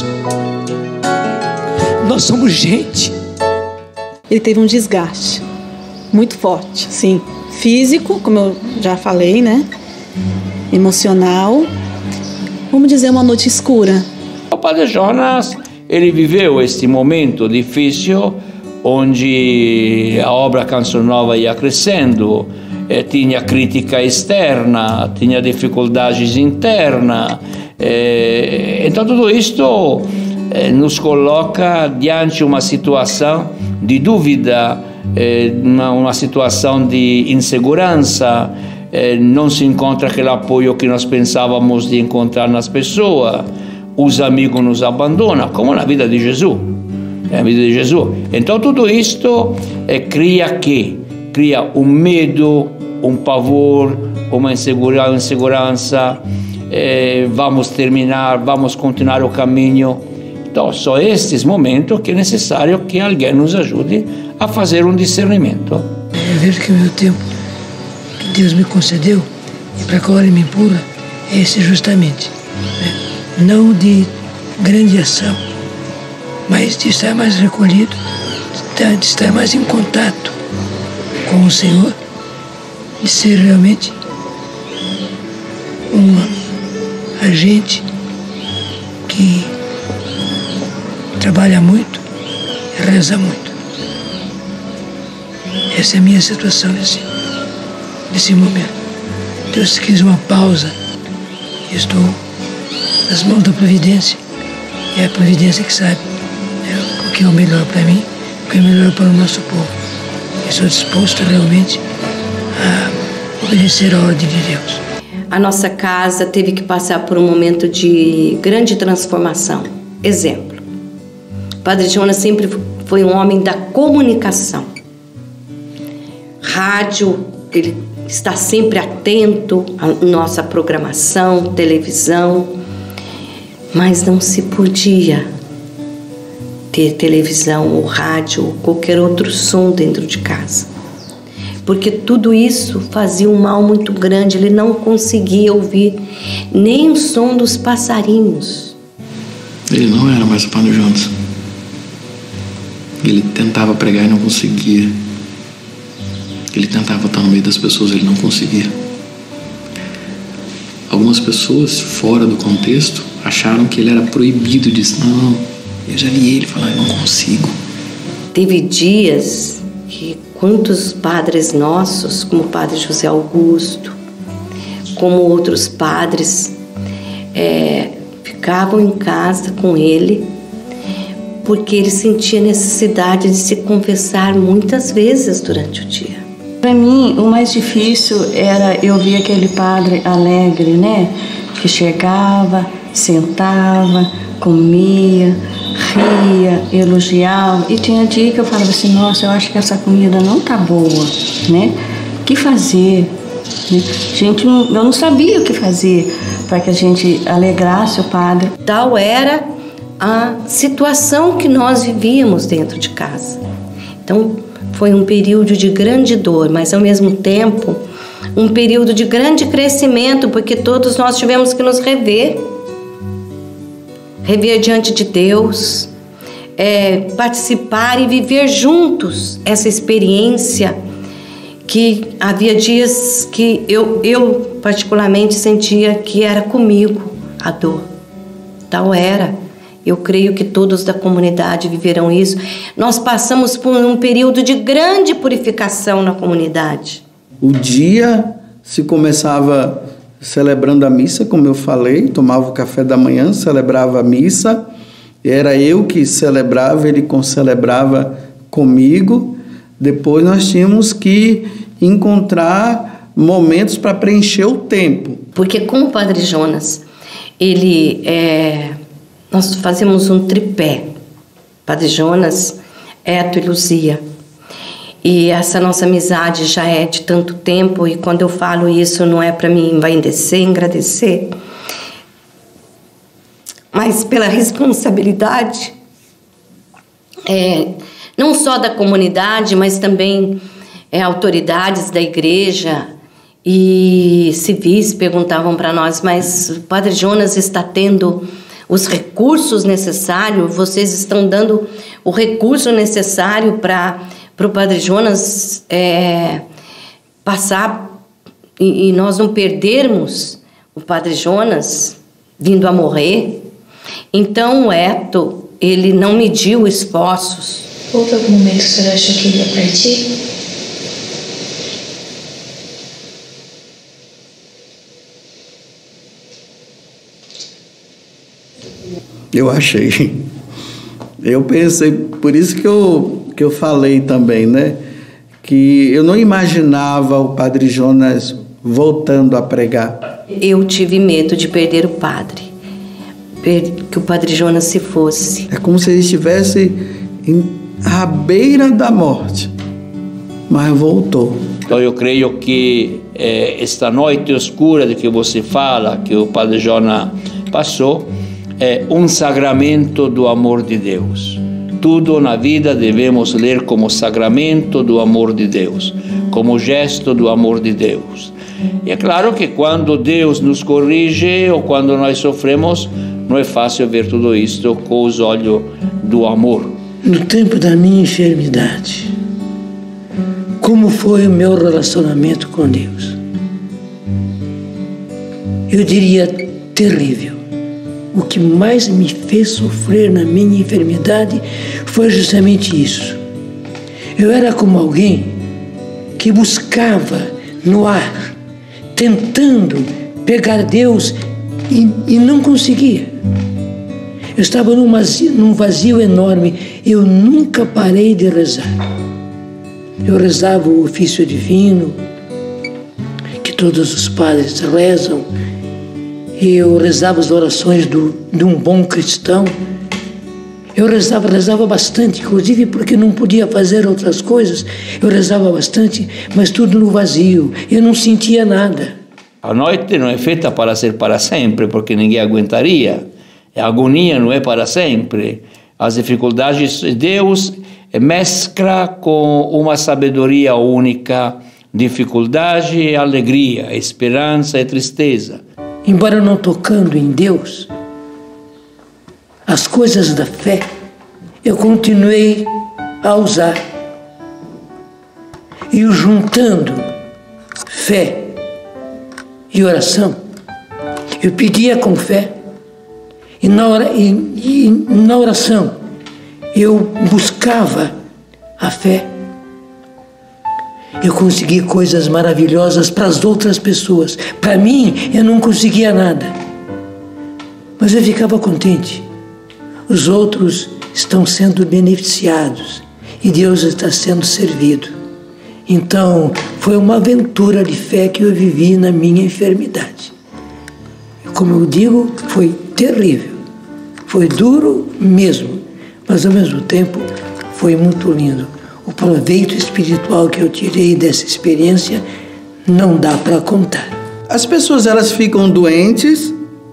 nós somos gente. Ele teve um desgaste muito forte, sim, físico, como eu já falei, né? Emocional. Vamos dizer, uma noite escura. O Padre Jonas, ele viveu este momento difícil, onde a obra Canção Nova ia crescendo, tinha crítica externa, tinha dificuldades internas. Então tudo isto nos coloca diante uma situação de dúvida, uma situação de insegurança, não se encontra aquele apoio que nós pensávamos de encontrar nas pessoas, os amigos nos abandonam, como na vida de Jesus. Então tudo isto cria um medo, um pavor, uma insegurança. Vamos continuar o caminho. Então, são estes momentos que é necessário que alguém nos ajude a fazer um discernimento. Eu vejo que o meu tempo que Deus me concedeu e para qual Ele me empurra é esse justamente, né? Não de grande ação, mas de estar mais recolhido, de estar mais em contato com o Senhor, de ser realmente a gente que trabalha muito e reza muito. Essa é a minha situação nesse momento. Deus quis uma pausa. Estou nas mãos da providência. E é a providência que sabe o que é o melhor para mim, o que é o melhor para o nosso povo. E estou disposto realmente a obedecer a ordem de Deus. A nossa casa teve que passar por um momento de grande transformação. Exemplo, o Padre Jonas sempre foi um homem da comunicação. Rádio, ele está sempre atento à nossa programação, televisão, mas não se podia ter televisão ou rádio ou qualquer outro som dentro de casa. Porque tudo isso fazia um mal muito grande, ele não conseguia ouvir nem o som dos passarinhos. Ele não era mais o Padre Jonas. Ele tentava pregar e não conseguia. Ele tentava estar no meio das pessoas, ele não conseguia. Algumas pessoas, fora do contexto, acharam que ele era proibido, disse, não, eu já vi ele falar, eu não consigo. Teve dias que quantos padres nossos, como o Padre José Augusto, como outros padres, ficavam em casa com ele, porque ele sentia necessidade de se confessar muitas vezes durante o dia. Para mim, o mais difícil era eu ver aquele padre alegre, né? que chegava, sentava, comia, ria, elogiava. E tinha dia que eu falava assim, nossa, eu acho que essa comida não tá boa, né? O que fazer? Gente, eu não sabia o que fazer para que a gente alegrasse o padre. Tal era a situação que nós vivíamos dentro de casa. Então, foi um período de grande dor, mas ao mesmo tempo, um período de grande crescimento, porque todos nós tivemos que nos rever diante de Deus, participar e viver juntos essa experiência que havia dias que eu particularmente sentia que era comigo a dor. Tal era. Eu creio que todos da comunidade viveram isso. Nós passamos por um período de grande purificação na comunidade. O dia se começava celebrando a missa, como eu falei, tomava o café da manhã, celebrava a missa, era eu que celebrava, ele concelebrava comigo. Depois nós tínhamos que encontrar momentos para preencher o tempo. Porque com o Padre Jonas, nós fazemos um tripé, Padre Jonas, Eto e Luzia. E essa nossa amizade já é de tanto tempo, e quando eu falo isso não é para me envaidecer, engrandecer, mas pela responsabilidade, não só da comunidade, mas também autoridades da igreja e civis perguntavam para nós, mas o Padre Jonas está tendo os recursos necessários, vocês estão dando o recurso necessário para o Padre Jonas passar e nós não perdermos o Padre Jonas vindo a morrer. Então o Eto, ele não mediu esforços. Houve algum momento que o senhor achou que ele ia partir? Eu achei. Eu pensei, por isso que eu falei também, né? Que eu não imaginava o Padre Jonas voltando a pregar. Eu tive medo de perder o padre, que o Padre Jonas se fosse. É como se ele estivesse à beira da morte, mas voltou. Então eu creio que esta noite escura de que você fala, que o Padre Jonas passou, é um sacramento do amor de Deus. Tudo na vida devemos ler como sacramento do amor de Deus, como gesto do amor de Deus. E é claro que quando Deus nos corrige ou quando nós sofremos, não é fácil ver tudo isto com os olhos do amor. No tempo da minha enfermidade, como foi o meu relacionamento com Deus? Eu diria terrível. O que mais me fez sofrer na minha enfermidade foi justamente isso. Eu era como alguém que buscava no ar, tentando pegar Deus e não conseguia. Eu estava num vazio enorme. Eu nunca parei de rezar. Eu rezava o ofício divino, que todos os padres rezam. Eu rezava as orações de um bom cristão. Eu rezava bastante, inclusive porque não podia fazer outras coisas. Eu rezava bastante, mas tudo no vazio. Eu não sentia nada. A noite não é feita para ser para sempre, porque ninguém aguentaria. A agonia não é para sempre. As dificuldades, Deus mescla com uma sabedoria única, dificuldade e alegria, esperança e tristeza. Embora não tocando em Deus, as coisas da fé, eu continuei a usar. E o juntando fé e oração, eu pedia com fé. E na oração, eu buscava a fé. Eu consegui coisas maravilhosas para as outras pessoas. Para mim, eu não conseguia nada. Mas eu ficava contente. Os outros estão sendo beneficiados e Deus está sendo servido. Então, foi uma aventura de fé que eu vivi na minha enfermidade. como eu digo, foi terrível. Foi duro mesmo, mas ao mesmo tempo foi muito lindo. O proveito espiritual que eu tirei dessa experiência não dá para contar. As pessoas, elas ficam doentes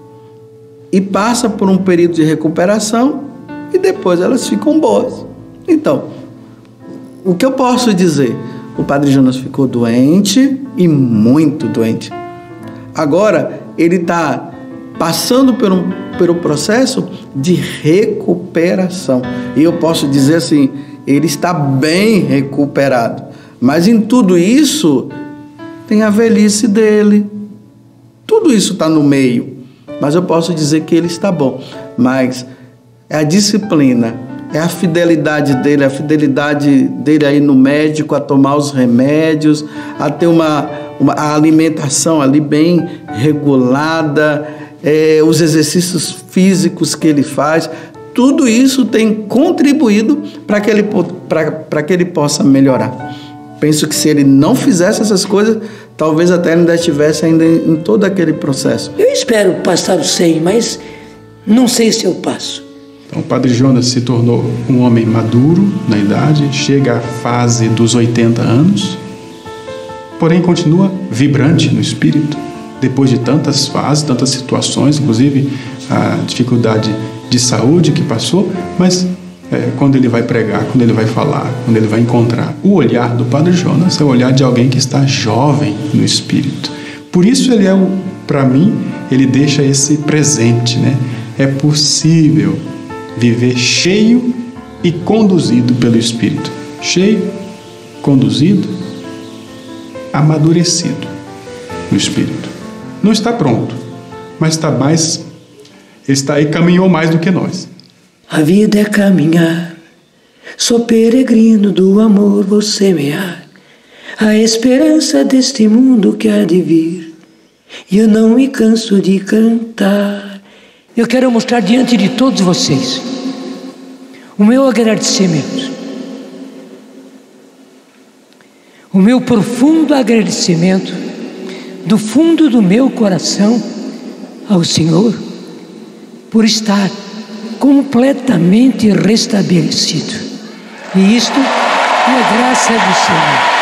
e passam por um período de recuperação e depois elas ficam boas. Então, o que eu posso dizer? O Padre Jonas ficou doente e muito doente. Agora, ele está passando pelo processo de recuperação. E eu posso dizer assim, ele está bem recuperado. Mas em tudo isso, tem a velhice dele. Tudo isso está no meio. Mas eu posso dizer que ele está bom. Mas é a disciplina, é a fidelidade dele aí no médico, a tomar os remédios, a ter uma alimentação ali bem regulada, os exercícios físicos que ele faz. Tudo isso tem contribuído para que ele possa melhorar. Penso que se ele não fizesse essas coisas, talvez até ele ainda estivesse em todo aquele processo. Eu espero passar os 100, mas não sei se eu passo. Então, o Padre Jonas se tornou um homem maduro na idade, chega à fase dos 80 anos, porém continua vibrante no espírito, depois de tantas fases, tantas situações, inclusive a dificuldade de saúde que passou, mas quando ele vai pregar, quando ele vai falar, quando ele vai encontrar, o olhar do Padre Jonas é o olhar de alguém que está jovem no espírito. Por isso ele para mim, ele deixa esse presente, né? É possível viver cheio e conduzido pelo Espírito. Cheio, conduzido, amadurecido no Espírito. Não está pronto, mas ele caminhou mais do que nós. A vida é caminhar, sou peregrino do amor, vou semear a esperança deste mundo que há de vir, e eu não me canso de cantar. Eu quero mostrar diante de todos vocês o meu agradecimento, o meu profundo agradecimento do fundo do meu coração ao Senhor por estar completamente restabelecido. E isto é graça do Senhor.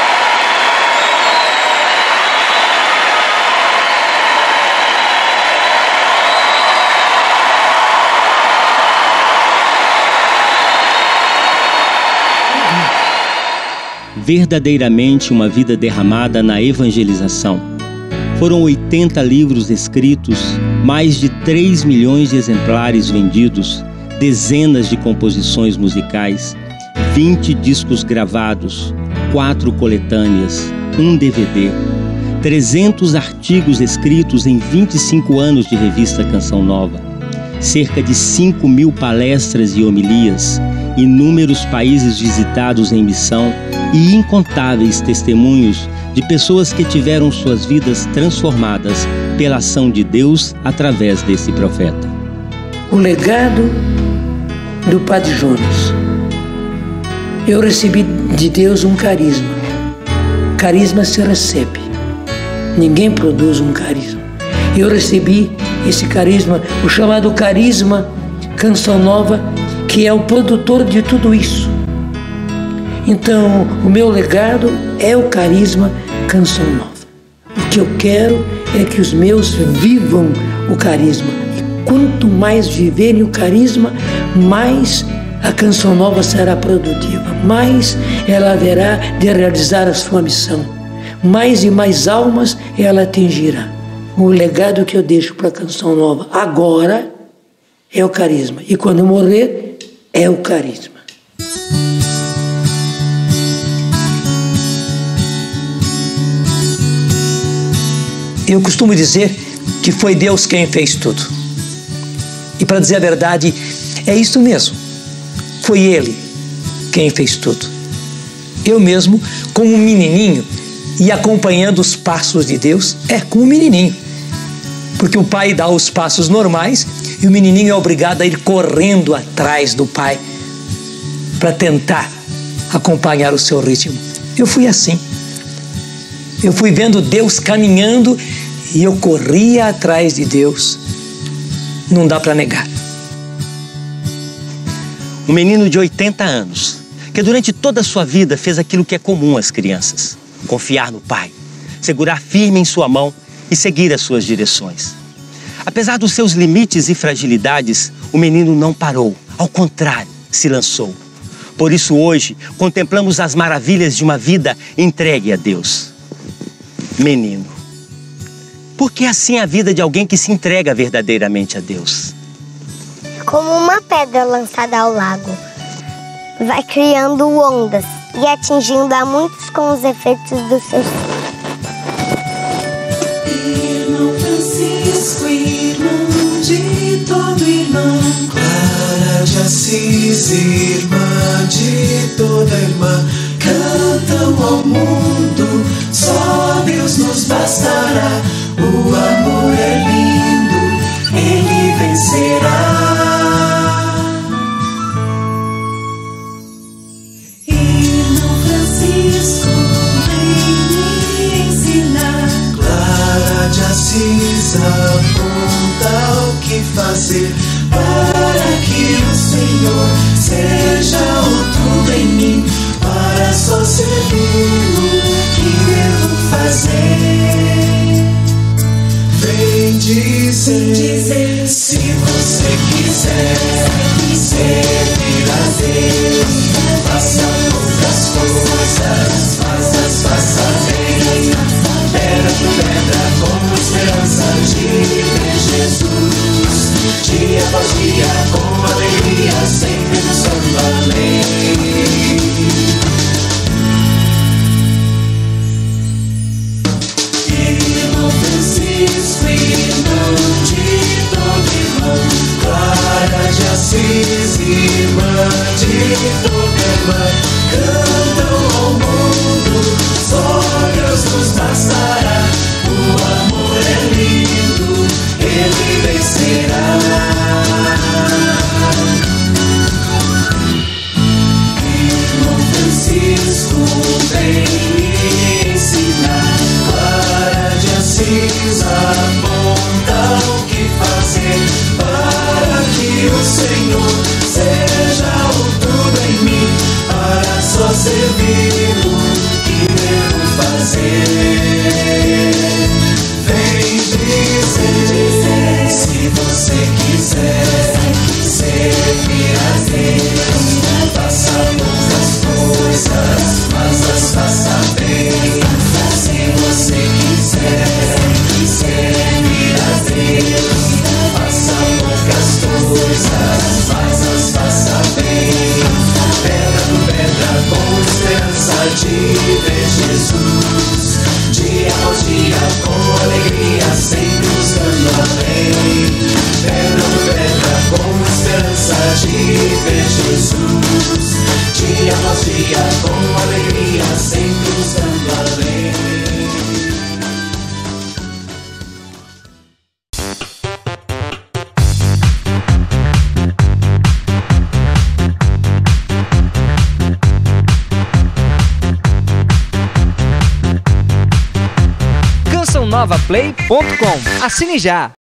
Verdadeiramente uma vida derramada na evangelização. Foram 80 livros escritos, mais de 3 milhões de exemplares vendidos, dezenas de composições musicais, 20 discos gravados, 4 coletâneas, 1 DVD, 300 artigos escritos em 25 anos de revista Canção Nova, cerca de 5.000 palestras e homilias, inúmeros países visitados em missão e incontáveis testemunhos de pessoas que tiveram suas vidas transformadas pela ação de Deus através desse profeta. O legado do Padre Jonas. Eu recebi de Deus um carisma. Carisma se recebe. Ninguém produz um carisma. Eu recebi esse carisma, o chamado carisma Canção Nova, que é o produtor de tudo isso. Então, o meu legado é o carisma Canção Nova. O que eu quero é que os meus vivam o carisma. E quanto mais viverem o carisma, mais a Canção Nova será produtiva, mais ela haverá de realizar a sua missão, mais e mais almas ela atingirá. O legado que eu deixo para a Canção Nova agora é o carisma. E quando eu morrer, é o carisma. Eu costumo dizer que foi Deus quem fez tudo. E para dizer a verdade, é isso mesmo. Foi Ele quem fez tudo. Eu mesmo, como um menininho, e acompanhando os passos de Deus, como um menininho. Porque o pai dá os passos normais e o menininho é obrigado a ir correndo atrás do pai para tentar acompanhar o seu ritmo. Eu fui assim. Eu fui vendo Deus caminhando e eu corria atrás de Deus Não dá para negar. Um menino de 80 anos, que durante toda a sua vida fez aquilo que é comum às crianças: confiar no pai, segurar firme em sua mão e seguir as suas direções. Apesar dos seus limites e fragilidades, o menino não parou, ao contrário, se lançou. Por isso hoje contemplamos as maravilhas de uma vida entregue a Deus. Menino, por que assim a vida de alguém que se entrega verdadeiramente a Deus? Como uma pedra lançada ao lago, vai criando ondas e atingindo a muitos com os efeitos dos seus. Irmão Francisco, irmão de todo irmão, Clara de Assis, irmã de toda irmã, cantam ao mundo, só Deus nos bastará. O amor é lindo, ele vencerá. Irmão Francisco, vem me ensinar. Clara de Assis aponta o que fazer para que o Senhor seja o tudo em mim, para só servir o que devo fazer. Vem dizer, se você quiser servir a Deus, faça poucas coisas, faça bem. Pedra por pedra, com esperança de ver Jesus, dia após dia, com alegria, sempre buscando a lei. Irmão Francisco, irmão de todo irmão, Clara de Assis, irmã de toda irmã, cantam ao mundo, só Deus nos bastará. O amor é lindo, ele vencerá. Irmão Francisco, vem me ensinar. Clara de Assis aponta o que fazer para que o Senhor seja o tudo em mim, para só servir o que devo fazer. Vem dizer, se você quiser servir a Deus, faça poucas coisas, mas faça bem. Se você quiser servir a Deus, faça poucas coisas, mas faça bem. Pedra por pedra, com esperança de ver Jesus, dia após dia, com alegria, sempre buscando a lei. Pedra por pedra, com esperança de ver Jesus, dia após dia, com alegria, sempre buscando a lei. CançãoNovaPlay.com. Assine já!